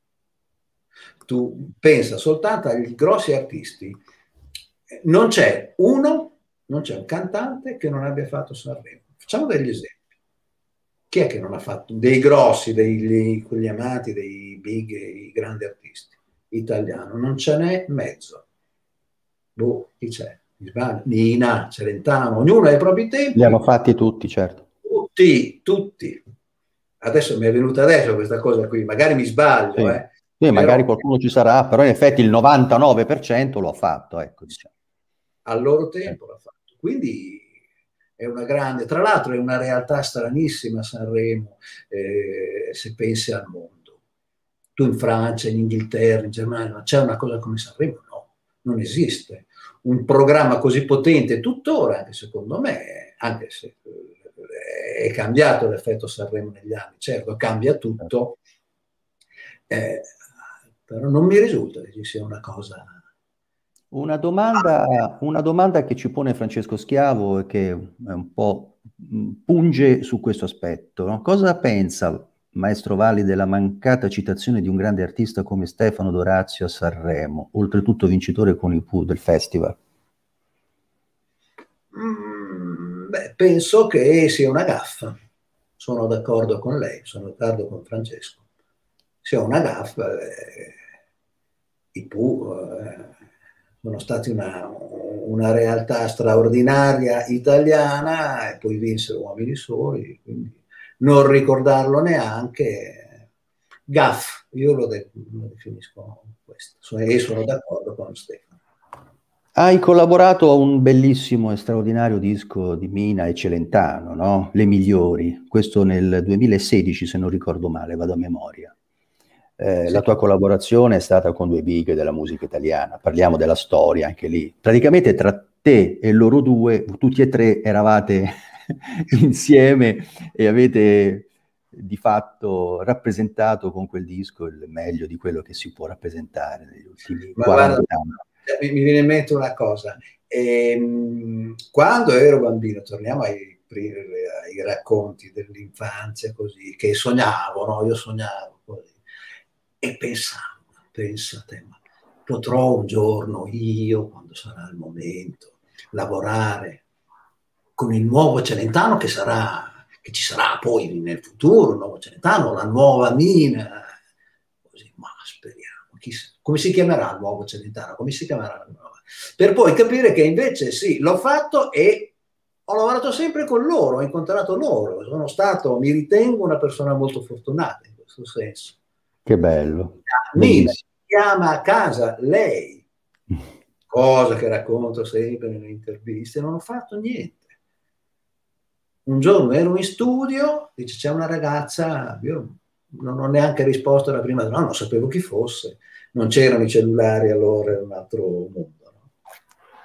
Tu pensa soltanto agli grossi artisti, non c'è uno, non c'è un cantante che non abbia fatto Sanremo. Facciamo degli esempi. Chi è che non ha fatto dei grossi, dei, quelli amati, dei big, i grandi artisti? Italiano, non ce n'è mezzo. Boh, chi c'è? Nina, Celentano, ognuno ha i propri tempi. Li hanno fatti tutti, certo. Tutti, tutti. Adesso mi è venuta adesso questa cosa qui, magari mi sbaglio, sì. eh. Sì, però, magari qualcuno ci sarà, però in effetti il novantanove per cento lo ha fatto, ecco, diciamo. Al loro tempo l'ha fatto. Quindi è una grande, tra l'altro è una realtà stranissima Sanremo, eh, se pensi al mondo. Tu in Francia, in Inghilterra, in Germania, non c'è una cosa come Sanremo? No, non esiste. Un programma così potente, tuttora, anche secondo me, anche se eh, è cambiato l'effetto Sanremo negli anni, certo, cambia tutto, eh, però non mi risulta che ci sia una cosa... Una domanda, una domanda che ci pone Francesco Schiavo e che è un po' punge su questo aspetto, no? Cosa pensa Maestro Valli della mancata citazione di un grande artista come Stefano Dorazio a Sanremo, oltretutto vincitore con i Pooh del festival? Mm, beh, penso che sia una gaffa. Sono d'accordo con lei, sono d'accordo con Francesco. Sia una gaffa. Eh, I Pooh eh, sono stati una, una realtà straordinaria italiana e poi vinsero Uomini Soli, quindi non ricordarlo neanche. Gaff, io lo, de- lo definisco questo e sono d'accordo con Stefano. Hai collaborato a un bellissimo e straordinario disco di Mina e Celentano, no? Le Migliori, questo nel duemilasedici se non ricordo male, vado a memoria. Eh, Sì. La tua collaborazione è stata con due big della musica italiana, parliamo della storia anche lì. Praticamente tra te e loro due, tutti e tre eravate insieme e avete di fatto rappresentato con quel disco il meglio di quello che si può rappresentare negli ultimi Ma quaranta guarda, anni. mi, mi viene in mente una cosa. Ehm, quando ero bambino, torniamo ai, ai racconti dell'infanzia, così, che sognavo, no? Io sognavo così. E pensavo, pensate, ma potrò un giorno io, quando sarà il momento, lavorare con il nuovo Celentano che sarà, che ci sarà poi nel futuro, il nuovo Celentano, la nuova Mina, così, ma speriamo, chissà, come si chiamerà il nuovo Celentano, come si chiamerà la nuova? Per poi capire che invece sì, l'ho fatto e ho lavorato sempre con loro, ho incontrato loro, sono stato, mi ritengo una persona molto fortunata in questo senso. Che bello. Mina chiama a casa lei, cosa che racconto sempre nelle interviste, non ho fatto niente. Un giorno ero in studio, dice c'è una ragazza, io non ho neanche risposto alla prima domanda, no, non sapevo chi fosse, non c'erano i cellulari allora, era un altro mondo. No?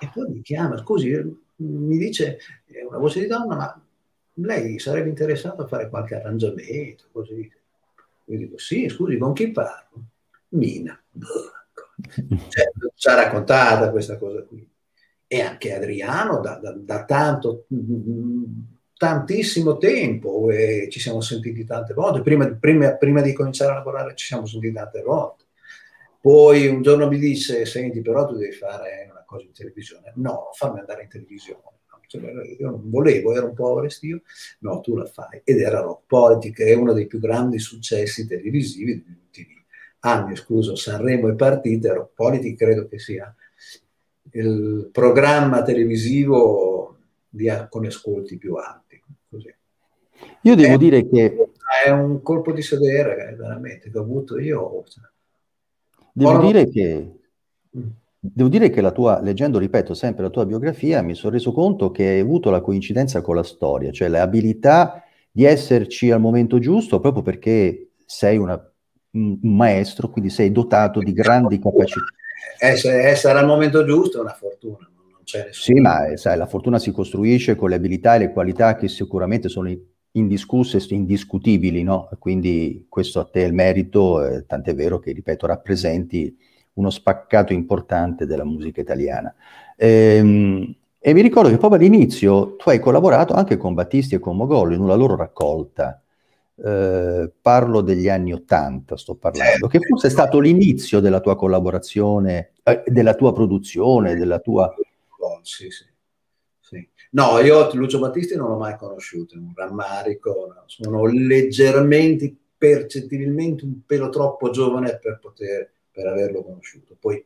E poi mi chiama, scusi, mi dice una voce di donna, ma lei sarebbe interessata a fare qualche arrangiamento, così. Io dico, sì, scusi, con chi parlo? Mina. Cioè, ci ha raccontata questa cosa qui. E anche Adriano da, da, da tanto, tantissimo tempo, e ci siamo sentiti tante volte. Prima, prima, prima di cominciare a lavorare ci siamo sentiti tante volte. Poi un giorno mi disse, senti, però tu devi fare una cosa in televisione. No, fammi andare in televisione. Io non volevo, ero un po' restio. No, tu la fai. Ed era Rock Politic, che è uno dei più grandi successi televisivi degli ultimi anni. Escluso Sanremo e partite, Rock Politic credo che sia il programma televisivo di, con ascolti più alti. Così. Io devo è, dire che... È un colpo di sedere, veramente, che ho avuto io. Devo dire che... Devo dire che la tua, leggendo, ripeto, sempre la tua biografia, mi sono reso conto che hai avuto la coincidenza con la storia, cioè l'abilità di esserci al momento giusto, proprio perché sei una, un maestro, quindi sei dotato di grandi capacità. Essere, essere al momento giusto è una fortuna, non c'è nessuno. Sì, ma eh, sai, la fortuna si costruisce con le abilità e le qualità che sicuramente sono indiscusse e indiscutibili, no? Quindi questo a te è il merito, eh, tant'è vero che, ripeto, rappresenti uno spaccato importante della musica italiana. Ehm, e mi ricordo che proprio all'inizio tu hai collaborato anche con Battisti e con Mogollo in una loro raccolta. Eh, parlo degli anni Ottanta, sto parlando, che forse è stato l'inizio della tua collaborazione, eh, della tua produzione, della tua... Sì, sì, sì. No, io Lucio Battisti non l'ho mai conosciuto, è un rammarico, no? Sono leggermente, percettibilmente un pelo troppo giovane per poter per averlo conosciuto. Poi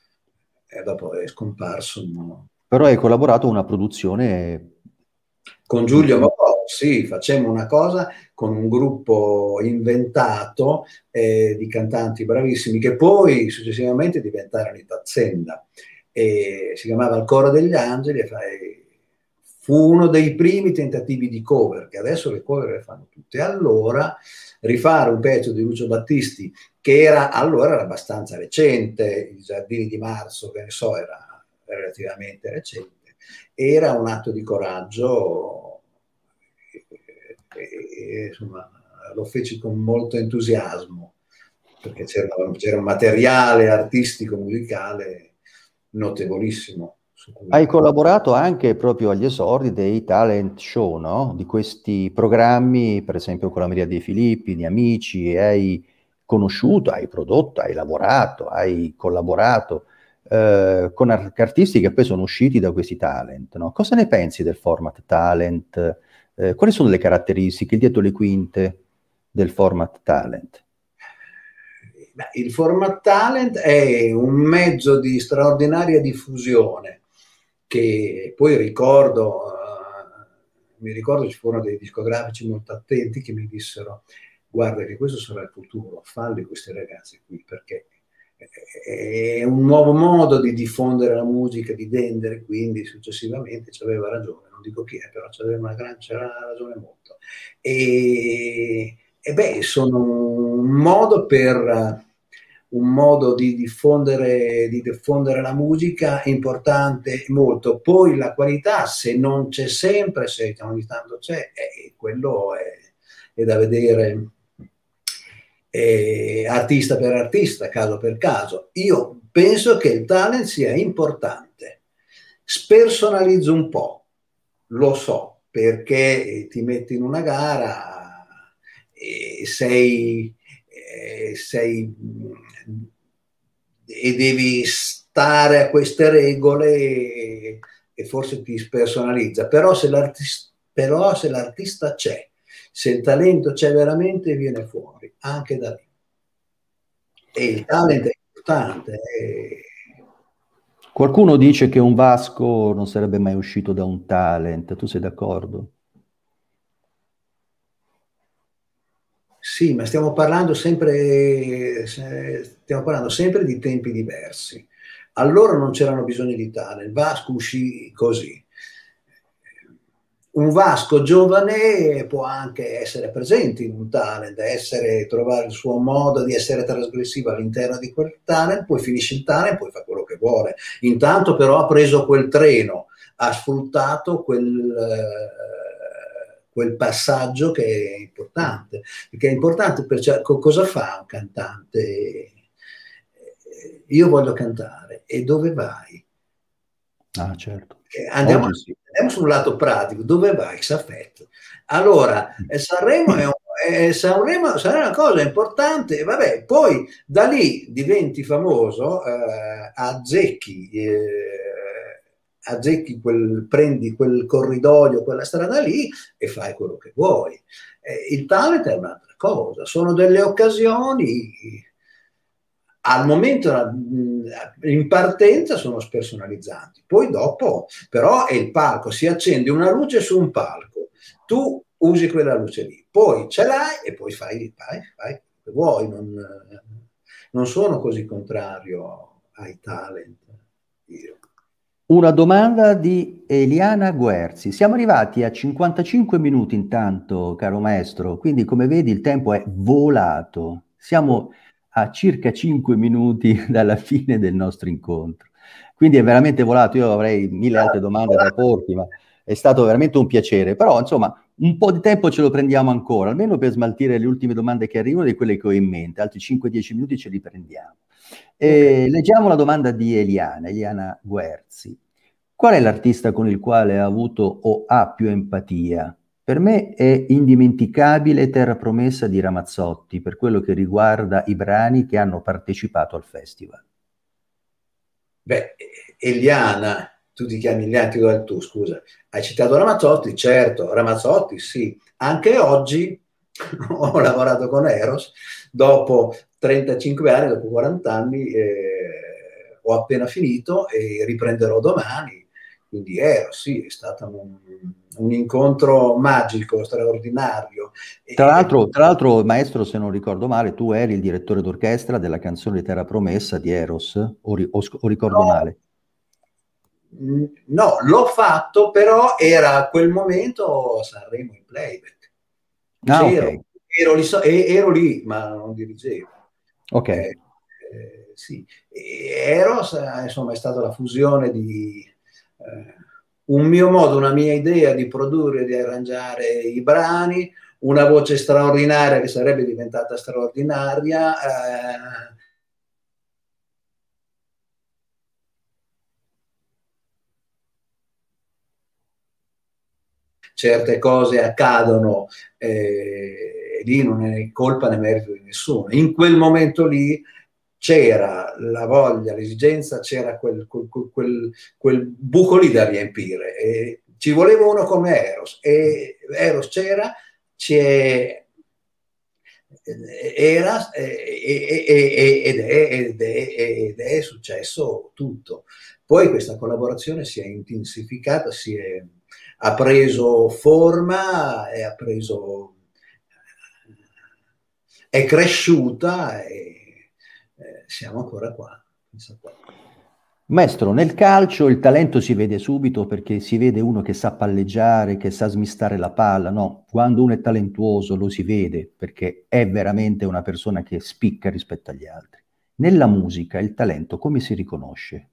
eh, dopo è scomparso. No? Però hai collaborato a una produzione... Con Giulio Mogollo, sì, facemmo una cosa con un gruppo inventato eh, di cantanti bravissimi che poi successivamente diventarono i Tazzenda. E si chiamava Il Coro degli Angeli e fu uno dei primi tentativi di cover, che adesso le cover le fanno tutte. Allora rifare un pezzo di Lucio Battisti che era allora era abbastanza recente, I Giardini di Marzo, che ne so, era relativamente recente, era un atto di coraggio e, e, insomma lo feci con molto entusiasmo perché c'era, c'era un materiale artistico musicale notevolissimo. Hai collaborato anche proprio agli esordi dei talent show, no? Di questi programmi, per esempio con la Maria De Filippi, di Amici, e hai conosciuto, hai prodotto, hai lavorato, hai collaborato eh, con artisti che poi sono usciti da questi talent, no? Cosa ne pensi del format talent? Eh, quali sono le caratteristiche, il dietro le quinte del format talent? Il format talent è un mezzo di straordinaria diffusione che poi ricordo, uh, mi ricordo ci furono dei discografici molto attenti che mi dissero guarda che questo sarà il futuro, falli questi ragazzi qui perché è un nuovo modo di diffondere la musica, di vendere, quindi successivamente ci aveva ragione, non dico chi è, però c'aveva una gran, c'era ragione molto. E, e beh, sono un modo per un modo di diffondere, di diffondere la musica importante molto. Poi la qualità, se non c'è sempre, se ogni tanto c'è, eh, quello è, è da vedere eh, artista per artista, caso per caso. Io penso che il talent sia importante. Spersonalizzo un po', lo so, perché ti metti in una gara e sei... sei e devi stare a queste regole e, e forse ti spersonalizza, però se l'artista, però se l'artista c'è, se il talento c'è veramente, viene fuori anche da lì. E il talento è importante. È... Qualcuno dice che un Vasco non sarebbe mai uscito da un talent, tu sei d'accordo? Sì, ma stiamo parlando sempre, stiamo parlando sempre di tempi diversi. Allora non c'erano bisogno di talent, Vasco uscì così. Un Vasco giovane può anche essere presente in un talent, essere, trovare il suo modo di essere trasgressivo all'interno di quel talent, poi finisce il talent, poi fa quello che vuole. Intanto però ha preso quel treno, ha sfruttato quel, eh, quel passaggio che è importante, perché è importante per, cioè, cosa fa un cantante? Io voglio cantare, e dove vai? Ah, certo. Andiamo, Oggi sì. andiamo sul lato pratico, dove vai? Saffetto. Allora, Sanremo è, un, è, Sanremo, Sanremo è una cosa importante, vabbè, poi da lì diventi famoso, eh, azzecchi, eh, azzecchi quel, prendi quel corridoio, quella strada lì e fai quello che vuoi. Eh, il talent è un'altra cosa, sono delle occasioni. Al momento in partenza sono spersonalizzanti, poi dopo però è il palco, si accende una luce su un palco, tu usi quella luce lì, poi ce l'hai e poi fai, fai, fai quello che vuoi, non, non sono così contrario ai talent io. Una domanda di Eliana Guerzi. Siamo arrivati a cinquantacinque minuti intanto, caro maestro, quindi come vedi il tempo è volato. Siamo a circa cinque minuti dalla fine del nostro incontro. Quindi è veramente volato, io avrei mille altre domande da porti, ma è stato veramente un piacere. Però, insomma, un po' di tempo ce lo prendiamo ancora, almeno per smaltire le ultime domande che arrivano e quelle che ho in mente. Altri cinque dieci minuti ce li prendiamo. Okay. Leggiamo la domanda di Eliana, Eliana Guerzi. Qual è l'artista con il quale ha avuto o ha più empatia? Per me è indimenticabile Terra Promessa di Ramazzotti, per quello che riguarda i brani che hanno partecipato al festival. Beh, Eliana, tu ti chiami Eliana, ti do il tu, scusa. Hai citato Ramazzotti? Certo, Ramazzotti sì. Anche oggi ho lavorato con Eros, dopo trentacinque anni, dopo quaranta anni, eh, ho appena finito e riprenderò domani. Quindi Eros, sì, è stato un, un incontro magico, straordinario. Tra l'altro, tra l'altro, maestro, se non ricordo male, tu eri il direttore d'orchestra della canzone di Terra Promessa di Eros, o, ri, o, o ricordo no, male? No, l'ho fatto, però era a quel momento Sanremo in playback. Ah, C'ero, ok. ero lì, ero lì, ma non dirigevo. Ok. Eh, eh, sì. Eros, insomma, è stata la fusione di eh, un mio modo, una mia idea di produrre, di arrangiare i brani, una voce straordinaria che sarebbe diventata straordinaria. Eh, certe cose accadono, eh, lì non è colpa né merito di nessuno. In quel momento lì c'era la voglia, l'esigenza, c'era quel, quel, quel, quel buco lì da riempire. E ci voleva uno come Eros, e Eros c'era, c'è, era ed è, ed, è, ed è successo tutto. Poi questa collaborazione si è intensificata, si è, ha preso forma e ha preso, è cresciuta e eh, siamo ancora qua. Maestro, nel calcio il talento si vede subito perché si vede uno che sa palleggiare, che sa smistare la palla, no? Quando uno è talentuoso lo si vede perché è veramente una persona che spicca rispetto agli altri. Nella musica il talento come si riconosce?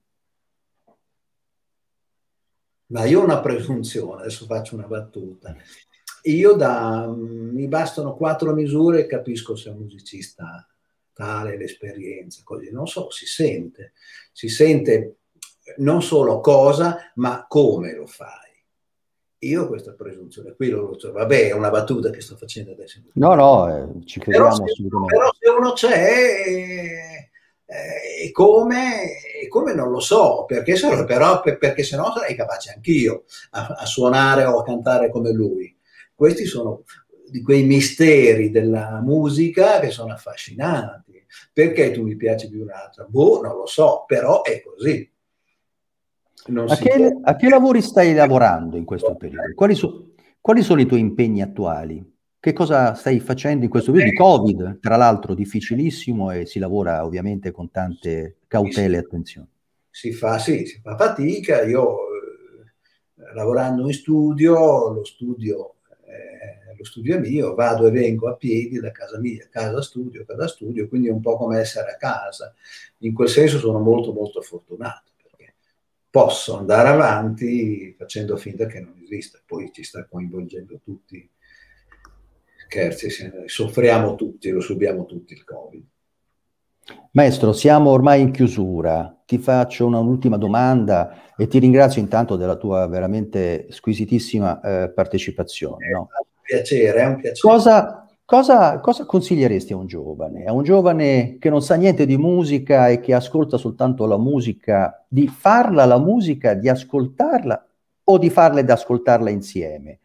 Ma io ho una presunzione, adesso faccio una battuta. Io da, mi bastano quattro misure e capisco se un musicista tale, l'esperienza, così, non so, si sente, si sente non solo cosa, ma come lo fai. Io ho questa presunzione, qui lo so, vabbè, è una battuta che sto facendo adesso. No, no, eh, ci crediamo assolutamente. Però se uno c'è, eh, eh, come, come non lo so, perché se, però, perché se no sarei capace anch'io a, a suonare o a cantare come lui. Questi sono di quei misteri della musica che sono affascinanti. Perché tu mi piaci più un'altra? Boh, non lo so, però è così. A che, a che lavori stai lavorando in questo periodo? Quali, so, quali sono i tuoi impegni attuali? Che cosa stai facendo in questo periodo di Covid, tra l'altro difficilissimo e si lavora ovviamente con tante cautele e attenzioni? Si fa, sì, si fa fatica. Io eh, lavorando in studio, lo studio eh, lo studio è mio, vado e vengo a piedi da casa mia, casa studio, casa studio, quindi è un po' come essere a casa. In quel senso sono molto molto fortunato, perché posso andare avanti facendo finta che non esista, poi ci sta coinvolgendo tutti, scherzi, soffriamo tutti, lo subiamo tutti il Covid. Maestro, siamo ormai in chiusura, ti faccio un'ultima domanda e ti ringrazio intanto della tua veramente squisitissima eh, partecipazione. È No? un piacere, è un piacere. Cosa, cosa, cosa consiglieresti a un giovane? A un giovane che non sa niente di musica e che ascolta soltanto la musica, di farla la musica, di ascoltarla o di farla ed ascoltarla insieme?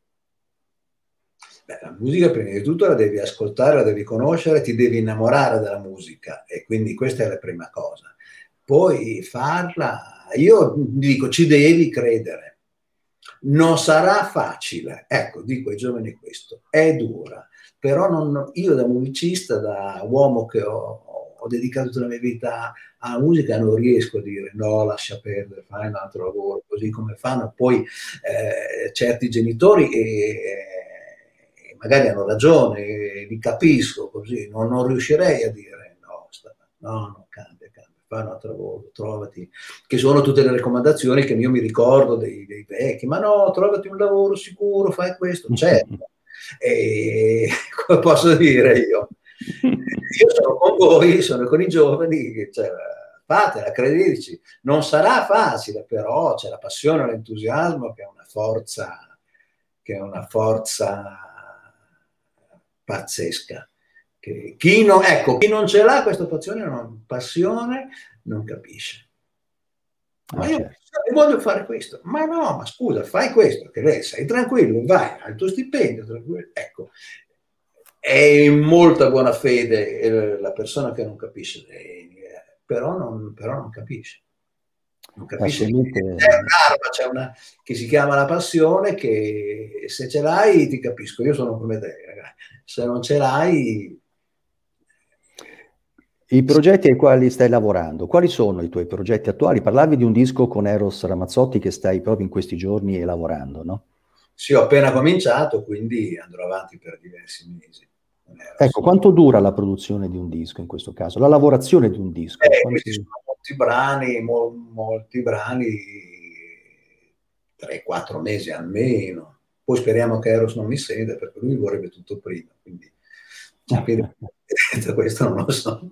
Beh, la musica prima di tutto la devi ascoltare, la devi conoscere, ti devi innamorare della musica e quindi questa è la prima cosa. Poi farla, io dico, ci devi credere. Non sarà facile, ecco, dico ai giovani questo, è dura, però non, io da musicista, da uomo che ho, ho dedicato tutta la mia vita alla musica, non riesco a dire no, lascia perdere, fai un altro lavoro, così come fanno poi eh, certi genitori e, e magari hanno ragione, e li capisco così, non, non riuscirei a dire no, sta, no, no, cambia, cambia. Fai un altro lavoro, trovati, che sono tutte le raccomandazioni che io mi ricordo dei, dei vecchi, ma no, trovati un lavoro sicuro, fai questo, certo. E come posso dire io? Io sono con voi, sono con i giovani, cioè, fatela, credeteci, non sarà facile, però c'è la passione, l'entusiasmo che è una forza, che è una forza pazzesca. Che chi, non, ecco, chi non ce l'ha questa passione non, passione non capisce. Ma io voglio fare questo, ma no, ma scusa, fai questo, che lei sei tranquillo, vai, hai il tuo stipendio, tranquillo. Ecco, è in molta buona fede la persona che non capisce, però non, però non capisce. Non capisce. Assolutamente. C'è un'arma, c'è una che si chiama la passione, che se ce l'hai ti capisco, io sono come te, ragazzi. Se non ce l'hai... I progetti ai quali stai lavorando, quali sono i tuoi progetti attuali? Parlavi di un disco con Eros Ramazzotti che stai proprio in questi giorni lavorando, no? Sì, ho appena cominciato, quindi andrò avanti per diversi mesi. Ecco, quanto dura la produzione di un disco in questo caso? La lavorazione di un disco? Eh, Quanti... questi sono molti brani, mo molti brani, tre quattro mesi almeno. Poi speriamo che Eros non mi senta, perché lui vorrebbe tutto prima, quindi questo non lo so.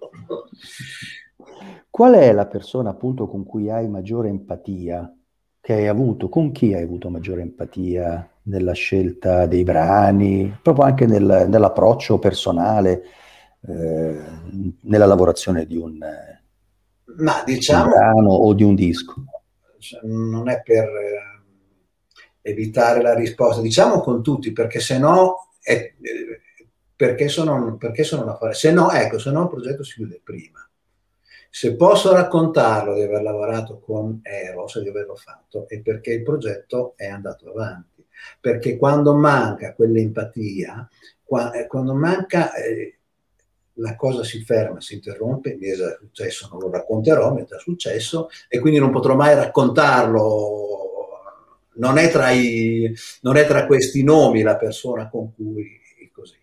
Qual è la persona appunto con cui hai maggiore empatia, che hai avuto, con chi hai avuto maggiore empatia nella scelta dei brani, proprio anche nel, nell'approccio personale, eh, nella lavorazione di un, Ma di diciamo, un brano o di un disco? Non è per eh, evitare la risposta, diciamo con tutti, perché se no è, eh, perché sono, perché sono una fare, se no, ecco, se no il progetto si chiude prima. Se posso raccontarlo di aver lavorato con Eros, di averlo fatto, è perché il progetto è andato avanti. Perché quando manca quell'empatia, quando manca, eh, la cosa si ferma, si interrompe, mi è già successo, non lo racconterò, mi è già successo, e quindi non potrò mai raccontarlo. Non è tra, i, non è tra questi nomi la persona con cui così.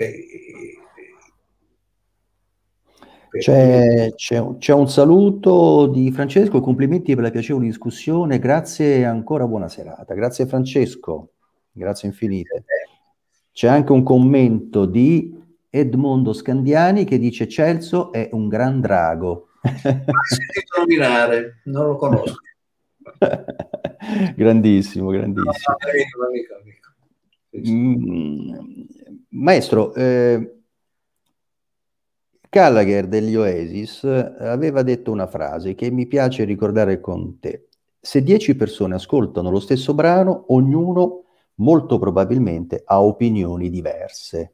C'è, c'è un saluto di Francesco, complimenti per la piacevole discussione, grazie e ancora buona serata. Grazie Francesco, grazie infinite. C'è anche un commento di Edmondo Scandiani che dice Celso è un gran drago. Mai sentito nominare, non lo conosco. Grandissimo, grandissimo. No, amico, amico, amico. Mm, maestro, eh, Gallagher degli Oasis aveva detto una frase che mi piace ricordare con te. Se dieci persone ascoltano lo stesso brano, ognuno molto probabilmente ha opinioni diverse.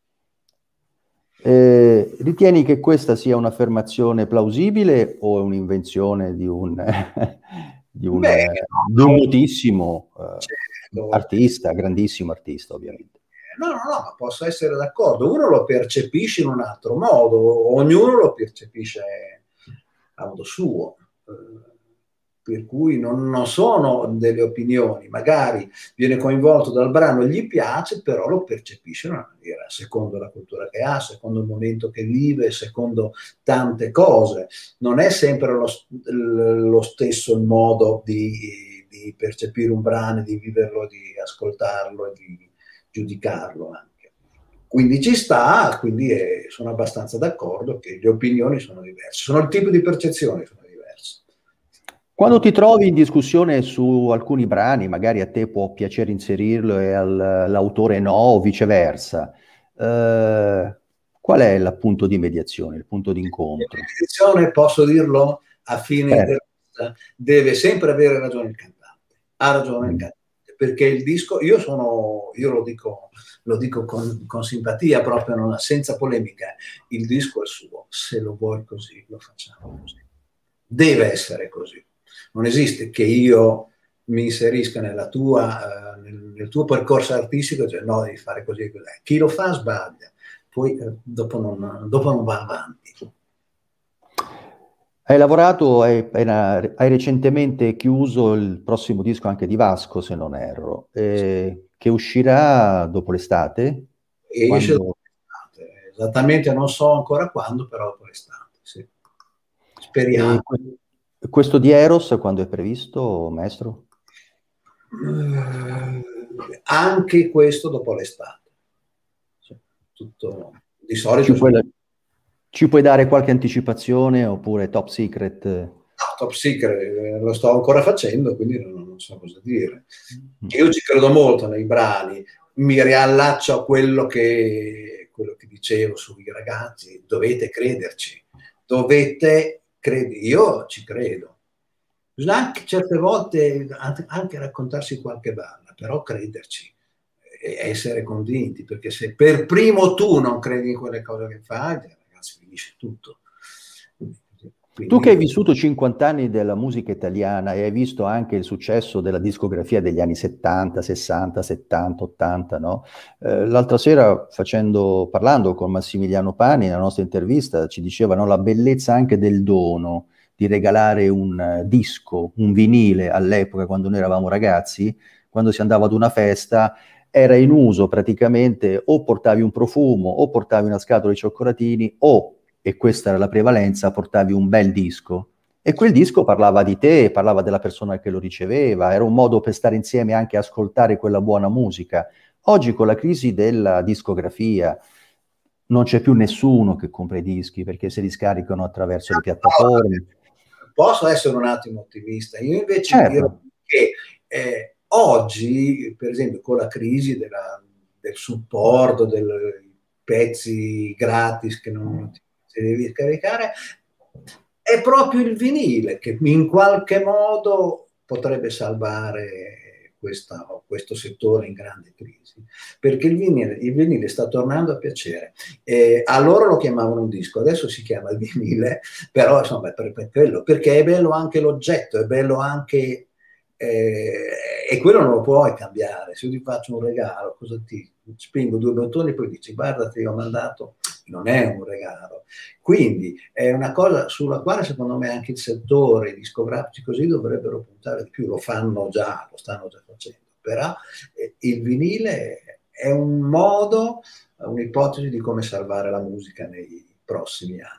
Eh, ritieni che questa sia un'affermazione plausibile o è un'invenzione di un, di un, Beh, di un notissimo eh, certo. artista, grandissimo artista ovviamente? No, no, no, ma posso essere d'accordo. Uno lo percepisce in un altro modo, ognuno lo percepisce a modo suo. per cui non, non sono delle opinioni, magari viene coinvolto dal brano e gli piace, però lo percepisce in una maniera, secondo la cultura che ha, secondo il momento che vive, secondo tante cose. Non è sempre lo, lo stesso il modo di, di percepire un brano, di viverlo, di ascoltarlo e di giudicarlo anche. Quindi ci sta, quindi è, sono abbastanza d'accordo che le opinioni sono diverse, sono il tipo di percezione sono diverse. Quando ti trovi in discussione su alcuni brani, magari a te può piacere inserirlo e all'autore no, o viceversa, eh, qual è il punto di mediazione, il punto di incontro? La mediazione, posso dirlo a fine intervista, deve sempre avere ragione il cantante, ha ragione mm. il cantante, perché il disco, io sono, io lo dico, lo dico con, con simpatia, proprio non, senza polemica, il disco è suo, se lo vuoi così, lo facciamo così. Deve essere così. Non esiste che io mi inserisca nella tua, uh, nel, nel tuo percorso artistico, cioè no, devi fare così e così. Chi lo fa sbaglia, poi eh, dopo, non, dopo non va avanti. Hai lavorato, hai, hai recentemente chiuso il prossimo disco anche di Vasco, se non erro, eh, che uscirà dopo l'estate? Esce dopo l'estate, esattamente non so ancora quando, però dopo l'estate, sì. Speriamo. E questo di Eros quando è previsto, maestro? Uh, anche questo dopo l'estate. Cioè, tutto di solito. Ci puoi, ci puoi dare qualche anticipazione oppure top secret? No, top secret, lo sto ancora facendo, quindi non, non so cosa dire. Io ci credo molto nei brani, mi riallaccio a quello che, quello che dicevo sui ragazzi, dovete crederci, dovete credere, io ci credo. Bisogna anche certe volte anche raccontarsi qualche balla, però crederci e essere convinti, perché se per primo tu non credi in quelle cose che fai, ragazzi, finisce tutto. Quindi... Tu che hai vissuto cinquanta anni della musica italiana e hai visto anche il successo della discografia degli anni settanta, sessanta, settanta, ottanta, no? Eh, l'altra sera facendo, parlando con Massimiliano Pani nella nostra intervista ci dicevano la bellezza anche del dono, di regalare un uh, disco, un vinile all'epoca quando noi eravamo ragazzi, quando si andava ad una festa era in uso praticamente o portavi un profumo o portavi una scatola di cioccolatini o, e questa era la prevalenza, portavi un bel disco e quel disco parlava di te, parlava della persona che lo riceveva, era un modo per stare insieme anche a ascoltare quella buona musica. Oggi con la crisi della discografia non c'è più nessuno che compra i dischi perché si riscaricano attraverso le piattaforme. Posso essere un attimo ottimista, io invece certo. dirò che eh, oggi, per esempio, con la crisi della, del supporto, dei pezzi gratis che non si devi caricare, è proprio il vinile che in qualche modo potrebbe salvare questa, questo settore in grande crisi, perché il vinile, il vinile sta tornando a piacere. Eh, allora lo chiamavano un disco, adesso si chiama il vinile, però insomma per, per quello, perché è bello anche l'oggetto, è bello anche eh, e quello non lo puoi cambiare. Se io ti faccio un regalo, cosa ti spingo due bottoni e poi dici guarda ti ho mandato, non è un regalo. Quindi è una cosa sulla quale secondo me anche il settore, i discografici così dovrebbero puntare di più, lo fanno già, lo stanno già facendo, però eh, il vinile è un modo, un'ipotesi di come salvare la musica nei prossimi anni.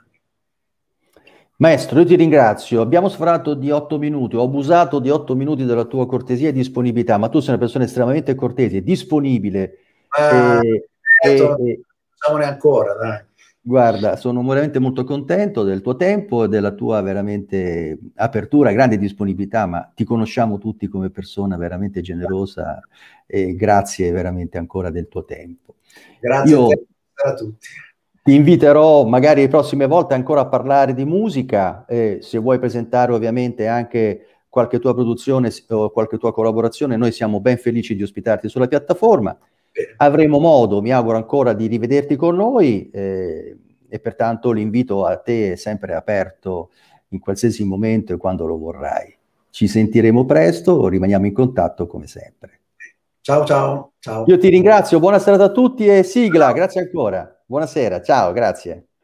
Maestro, io ti ringrazio, abbiamo sforato di otto minuti, ho abusato di otto minuti della tua cortesia e disponibilità, ma tu sei una persona estremamente cortese, disponibile. Ah, e, certo, e, facciamone ancora, dai. Guarda, sono veramente molto contento del tuo tempo e della tua veramente apertura, grande disponibilità, ma ti conosciamo tutti come persona veramente generosa e grazie veramente ancora del tuo tempo. Grazie Io a te e a tutti. Ti inviterò magari le prossime volte ancora a parlare di musica e se vuoi presentare ovviamente anche qualche tua produzione o qualche tua collaborazione, noi siamo ben felici di ospitarti sulla piattaforma. Bene. Avremo modo, mi auguro ancora, di rivederti con noi eh, e pertanto l'invito a te è sempre aperto in qualsiasi momento e quando lo vorrai. Ci sentiremo presto, rimaniamo in contatto come sempre. Ciao ciao. Ciao. Io ti ringrazio, buona serata a tutti e sigla, grazie ancora. Buonasera, ciao, grazie.